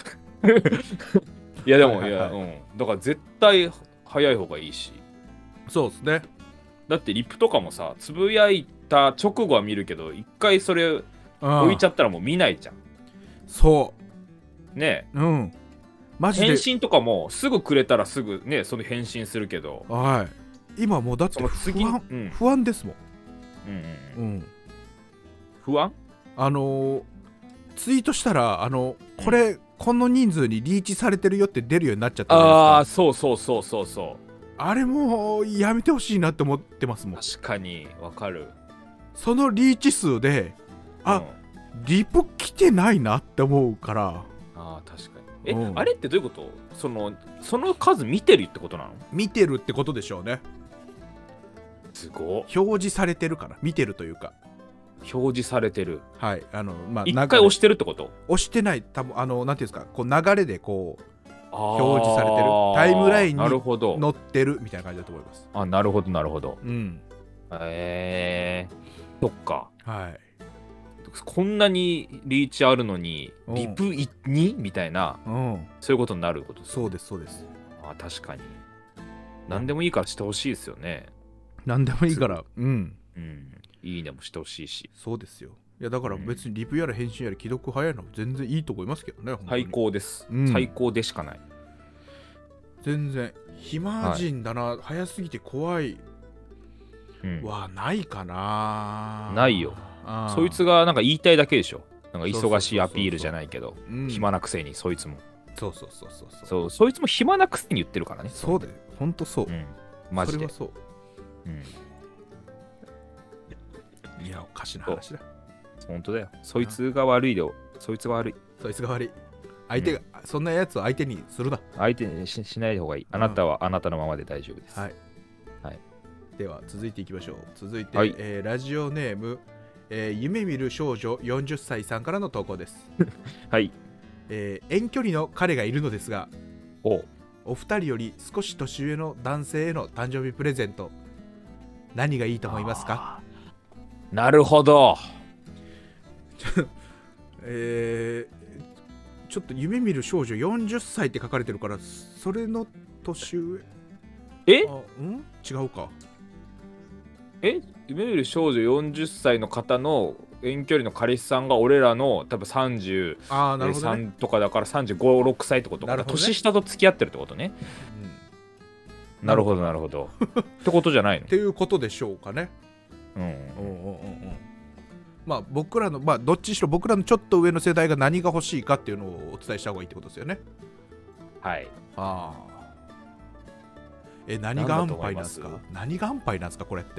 いやでも、はいはいはい、いや、うん、だから絶対早い方がいいし。 そうですね。 だってリップとかもさ、つぶやいた直後は見るけど一回それ置いちゃったらもう見ないじゃん。 そうねえ、うんマジで返信とかもすぐくれたらすぐねその返信するけど、 はい今もうだって不安、うん、不安ですもん。うんうん、うん、 不安？ あのー、ツイートしたらあのこれ、うん、この人数にリーチされてるよって出るようになっちゃったじゃないですか。 ああそうそうそうそうそう。 あれもうやめてほしいなって思ってますもん。 確かにわかる。 そのリーチ数であ、うん、リプ来てないなって思うから。 ああ確かに。え、うん、あれってどういうこと？そのその数見てるってことなの？ 見てるってことでしょうね。 すごい。表示されてるかな、見てるというか表示されてる。 はいあのまあ一回押してるってこと？ 押してない、多分あのなんていうんですか、こう流れでこう表示されてるタイムラインに載ってるみたいな感じだと思います。 あ、なるほどなるほど。 うん。 えー、そっか。 はい。 こんなにリーチあるのにリプにみたいな、うん、そういうことになることです、ね。 そうですそうです。 あ、確かに。何でもいいからしてほしいですよね。 何でもいいから、うん、 うん、いいねもしてほしいし。 そうですよ。いやだから別にリプやら返信やら既読早いのも全然いいと思いますけどね。 最高です、うん、最高でしかない。 全然暇人だな、はい、早すぎて怖い、うん、はないかな。 ないよ。そいつがなんか言いたいだけでしょ。なんか忙しいアピールじゃないけど、暇なくせにそいつも。 そうそうそうそうそう。 そう、そいつも暇なくせに言ってるからね。 そうだよ。ほんとそう。うん、 マジで。 それはそう。うん、いやおかしな話だ。 本当だよ。そいつが悪いよ。そいつが悪い。 そいつが悪い。相手が、うん、そんなやつを相手にするな。 相手に し, しない方がいい。あなたはあなたのままで大丈夫です。 はい。 はい、 では続いていきましょう。続いて、 はい、 えー、ラジオネーム、えー、夢見る少女よんじゅっさいさんからの投稿です。 はい、 えー、遠距離の彼がいるのですが、 おお二人より少し年上の男性への誕生日プレゼント、何がいいと思いますか？ なるほど。 えー、ちょっと夢見る少女よんじゅっさいって書かれてるから、それの年上。 え？ あ、ん？違うか。 え？夢見る少女よんじゅっさいの方の遠距離の彼氏さんが俺らの多分さんじゅうさんとかだからさんじゅうご、ろくさいってことか、ね、年下と付き合ってるってことね。うん、なるほどなるほど。ってことじゃないの？ っていうことでしょうかね。 うん。うんうんうんうん。まあ僕らのまあどっちにしろ僕らのちょっと上の世代が何が欲しいかっていうのをお伝えした方がいいってことですよね。 はい。 ああ。え、何が安牌なんですか？何が安牌なんですかこれって。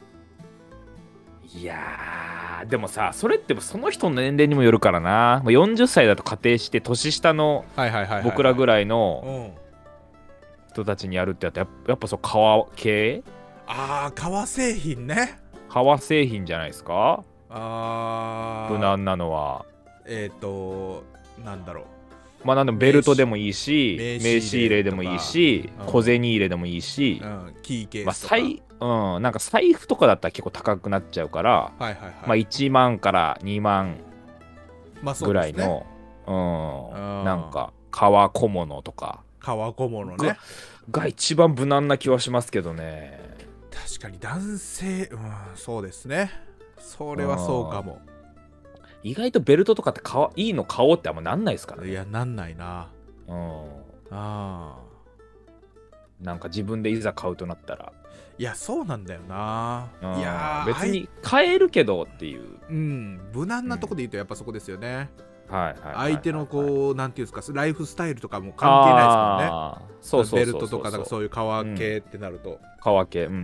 いやーでもさ、それってその人の年齢にもよるからな。よんじゅっさいだと仮定して年下の僕らぐらいの人たちにやるってやったらやっぱそう革系。 ああ、革製品ね。 革製品じゃないですか。 ああ、 無難なのはえっ、ー、となんだろう、 まあなんでもベルトでもいいし、名刺入れでもいいし、うん、小銭入れでもいいし、 うん、キーケースとか、 まあ、うん、なんか財布とかだったら結構高くなっちゃうから、 はいはいはい、 まあいちまんからにまんぐらいの、まあね、うん、なんか革小物とか革小物ねが一番無難な気はしますけどね。 確かに男性、うん、そうですね。それはそうかも。 意外とベルトとかってかわいいの買おうってあんまなんないですからね。 いや、なんないな。 うん。 ああ。 なんか自分でいざ買うとなったら。 いや、そうなんだよな。いや別に買えるけどっていう。 うん。無難なとこで言うとやっぱそこですよね。 相手のこうなんていうんですかライフスタイルとかも関係ないですもんね。そうそうそうそう、ベルトとかなんかそういう革系ってなると、うん、 革系、うん、うん、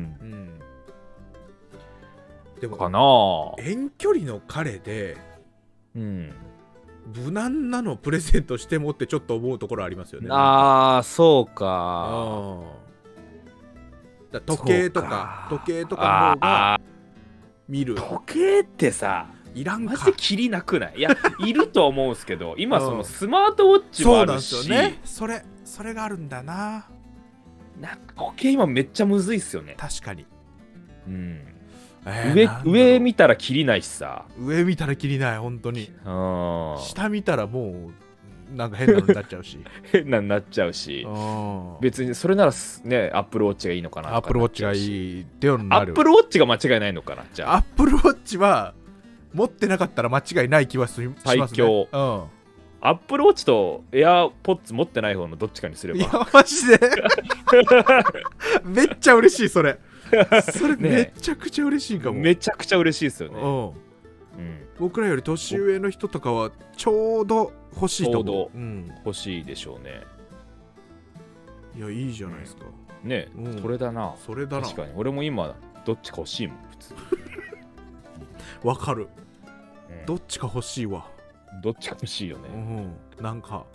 でもかな遠距離の彼で、 うん、 無難なのプレゼントしてもってちょっと思うところありますよね。 ああそうか、 だ時計とか時計とかの方が見る。 時計ってさいらんか、 マジでキリなくない？いやいると思うんですけど今そのスマートウォッチもあるし、 そうなんですよね、それそれがあるんだな。 なんか時計今めっちゃむずいっすよね。 確かに、 うん、えー、上, 上見たらキリないしさ、 上見たらキリない本当に。下見たらもうなんか変なのになっちゃうし変なのになっちゃうし、別にそれならねアップルウォッチがいいのかなとか。 アップルウォッチがいいってようになる。 アップルウォッチが間違いないのかな。じゃあアップルウォッチは持ってなかったら間違いない気はしますね。 最強、うん、アップルウォッチとエアポッツ持ってない方のどっちかにすれば。 いやマジでめっちゃ嬉しいそれそれめちゃくちゃ嬉しいかも。 めちゃくちゃ嬉しいですよね、 うん、僕らより年上の人とかはちょうど欲しいと思う。ちょうど、 うん、欲しいでしょうね。 いやいいじゃないですか、 うん、ね、うん、それだな。 それだな。 確かに俺も今どっちか欲しいもん普通わかる、うん、どっちか欲しいわ。 どっちか欲しいよね、 うん、なんか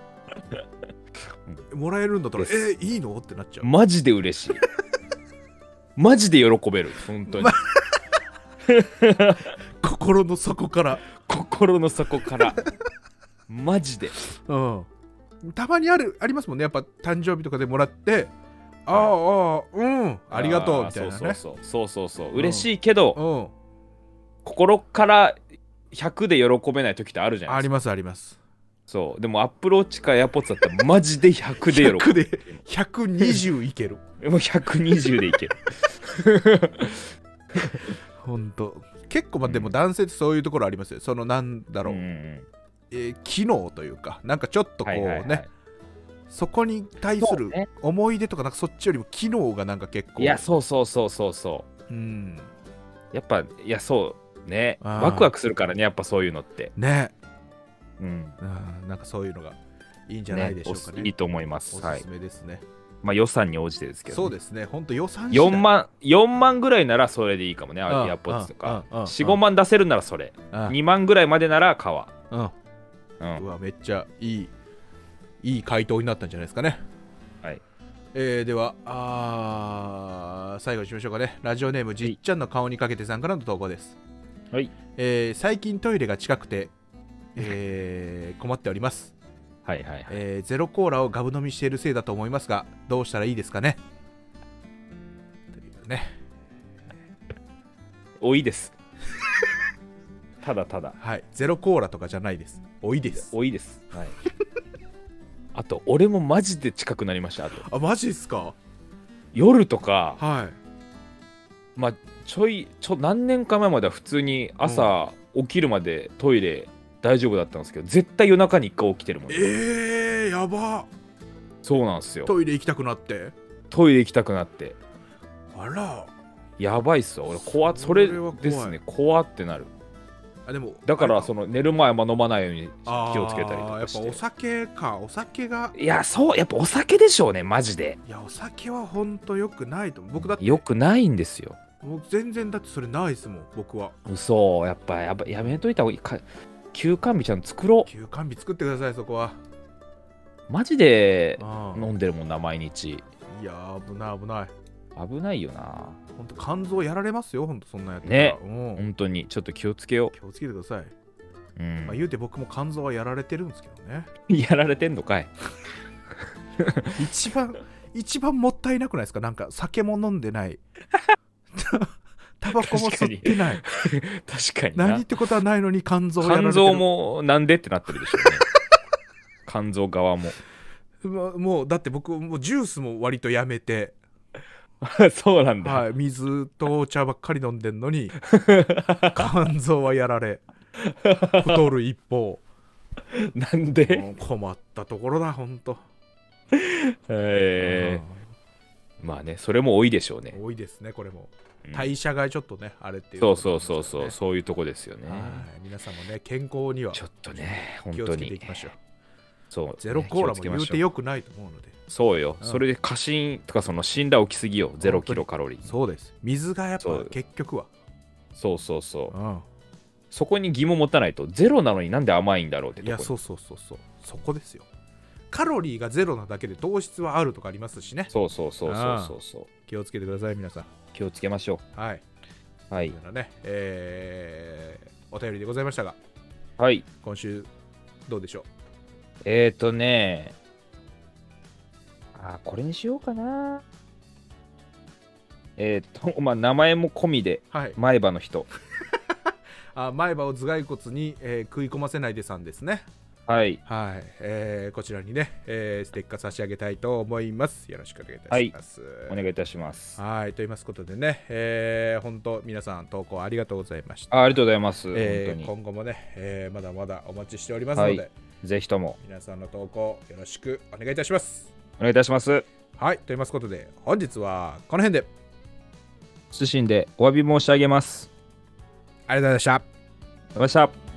もらえるんだったらえー、いいのってなっちゃう。 マジで嬉しいマジで喜べる本当に、ま、 心の底から心の底からマジで、 うん、たまにあるありますもんね。やっぱ誕生日とかでもらってああああうんありがとうみたいなね。 そうそうそうそうそう、うん、嬉しいけど、うん、心からひゃくで喜べない時ってあるじゃないですか。 ありますあります。 そうでもアップルウォッチかエアポッツだったらマジでひゃくで喜ぶ。ひゃくでひゃくにじゅういけるもうひゃくにじゅうでいけるほんと結構まあでも男性ってそういうところありますよ。そのなんだろう、うん、えー、機能というかなんかちょっとこうね、はいはいはい、そこに対する思い出とかなんかそっちよりも機能がなんか結構。 いやそうそうそうそうそう、うん、やっぱいやそうねワクワクするからねやっぱそういうのってね、 うん、 あなんかそういうのがいいんじゃないでしょうかね。 いいと思います。 おすすめですね、はい、 まあ予算に応じてですけど、ね、 そうですねほんと予算よんまんよんまんぐらいならそれでいいかもね。エアポッツとかよん、ごまん出せるならそれ、にまんぐらいまでなら革。うん、 うん、うわめっちゃいいいい回答になったんじゃないですかね。 はい、 えー、ではあ最後にしましょうかね。ラジオネームじっちゃんの顔にかけてさんからの投稿です。 はい、 えー、最近トイレが近くて、えー、困っております。 はいはいはい、 えー、ゼロコーラをガブ飲みしているせいだと思いますがどうしたらいいですかね。というねおいですただただはいゼロコーラとかじゃないです。おいですおいです、はい、あと俺もマジで近くなりました。あとあマジっすか。 夜とかはいまあちょいちょ何年か前までは普通に朝起きるまでトイレ大丈夫だったんですけど絶対夜中に一回起きてるもん。 えーやば。 そうなんですよ。 トイレ行きたくなってトイレ行きたくなってあらやばいっすわ俺。怖っそれですね怖ってなる。 あでもだからその寝る前は飲まないように気をつけたりとかして。 やっぱお酒かお酒がいやそうやっぱお酒でしょうねマジで。 いやお酒はほんとよくないと僕だってよくないんですよ。 僕全然だってそれないですもん僕は。 嘘やっぱやばやめといた方がいいか。休館日ちゃんと作ろう。 休館日作ってくださいそこは。 マジで飲んでるもんな毎日。 いや危ない危ない危ないよな。 ほんと肝臓やられますよほんとそんなやつね。本当にちょっと気をつけよう。 気をつけてください。 うん、 まあ言うて僕も肝臓はやられてるんですけどね。 やられてんのかい一番一番もったいなくないですか。なんか酒も飲んでないタバコも吸ってない。 確かにな。何ってことはないのに肝臓やられてる。 肝臓もなんでってなってるでしょうね肝臓側ももうだって僕もうジュースも割とやめてそうなんだ、 はい、水とお茶ばっかり飲んでんのに肝臓はやられ太る一方なんで困ったところだほんと。 えー、まあねそれも多いでしょうね。 多いですねこれも。 代謝がちょっとねあれっていう、 そうそうそうそう、そういうとこですよね。 皆さんもね健康にはちょっとね本気を当につけていきましょう。 そう、 ゼロコーラも言うてよくないと思うので。 そうよ、うん、それで過信とかその死んだ起きすぎよ、ゼロキロカロリー。 そうです。水がやっぱ結局はそうそうそう、うん、そこに疑問持たないと、ゼロなのになんで甘いんだろうってとこ。 いやそうそうそうそう、そこですよ。カロリーがゼロなだけで糖質はあるとかありますしね。 そうそうそうそうそうそう、 気をつけてください皆さん。 気をつけましょう。はいはい、というようなね、えー、お便りでございましたが、 はい、 今週どうでしょう。 えーとねあ、これにしようかな。えーとまあ名前も込みで、はい、前歯の人あ、前歯を頭蓋骨に、えー、食い込ませないでさんですね。はい、はい、えー、こちらにね、えー、ステッカー差し上げたいと思います。よろしくお願いいたします。 はい、お願いいたします。 はい、と言いますことでね、えー、本当皆さん投稿ありがとうございました。 あ、ありがとうございます。 えー、 本当に今後もね、えー、まだまだお待ちしておりますので、はい、 ぜひとも皆さんの投稿よろしくお願いいたします。 お願いいたします。 はい、と言いますことで本日はこの辺で謹んでお詫び申し上げます。 ありがとうございました。 ありがとうございました。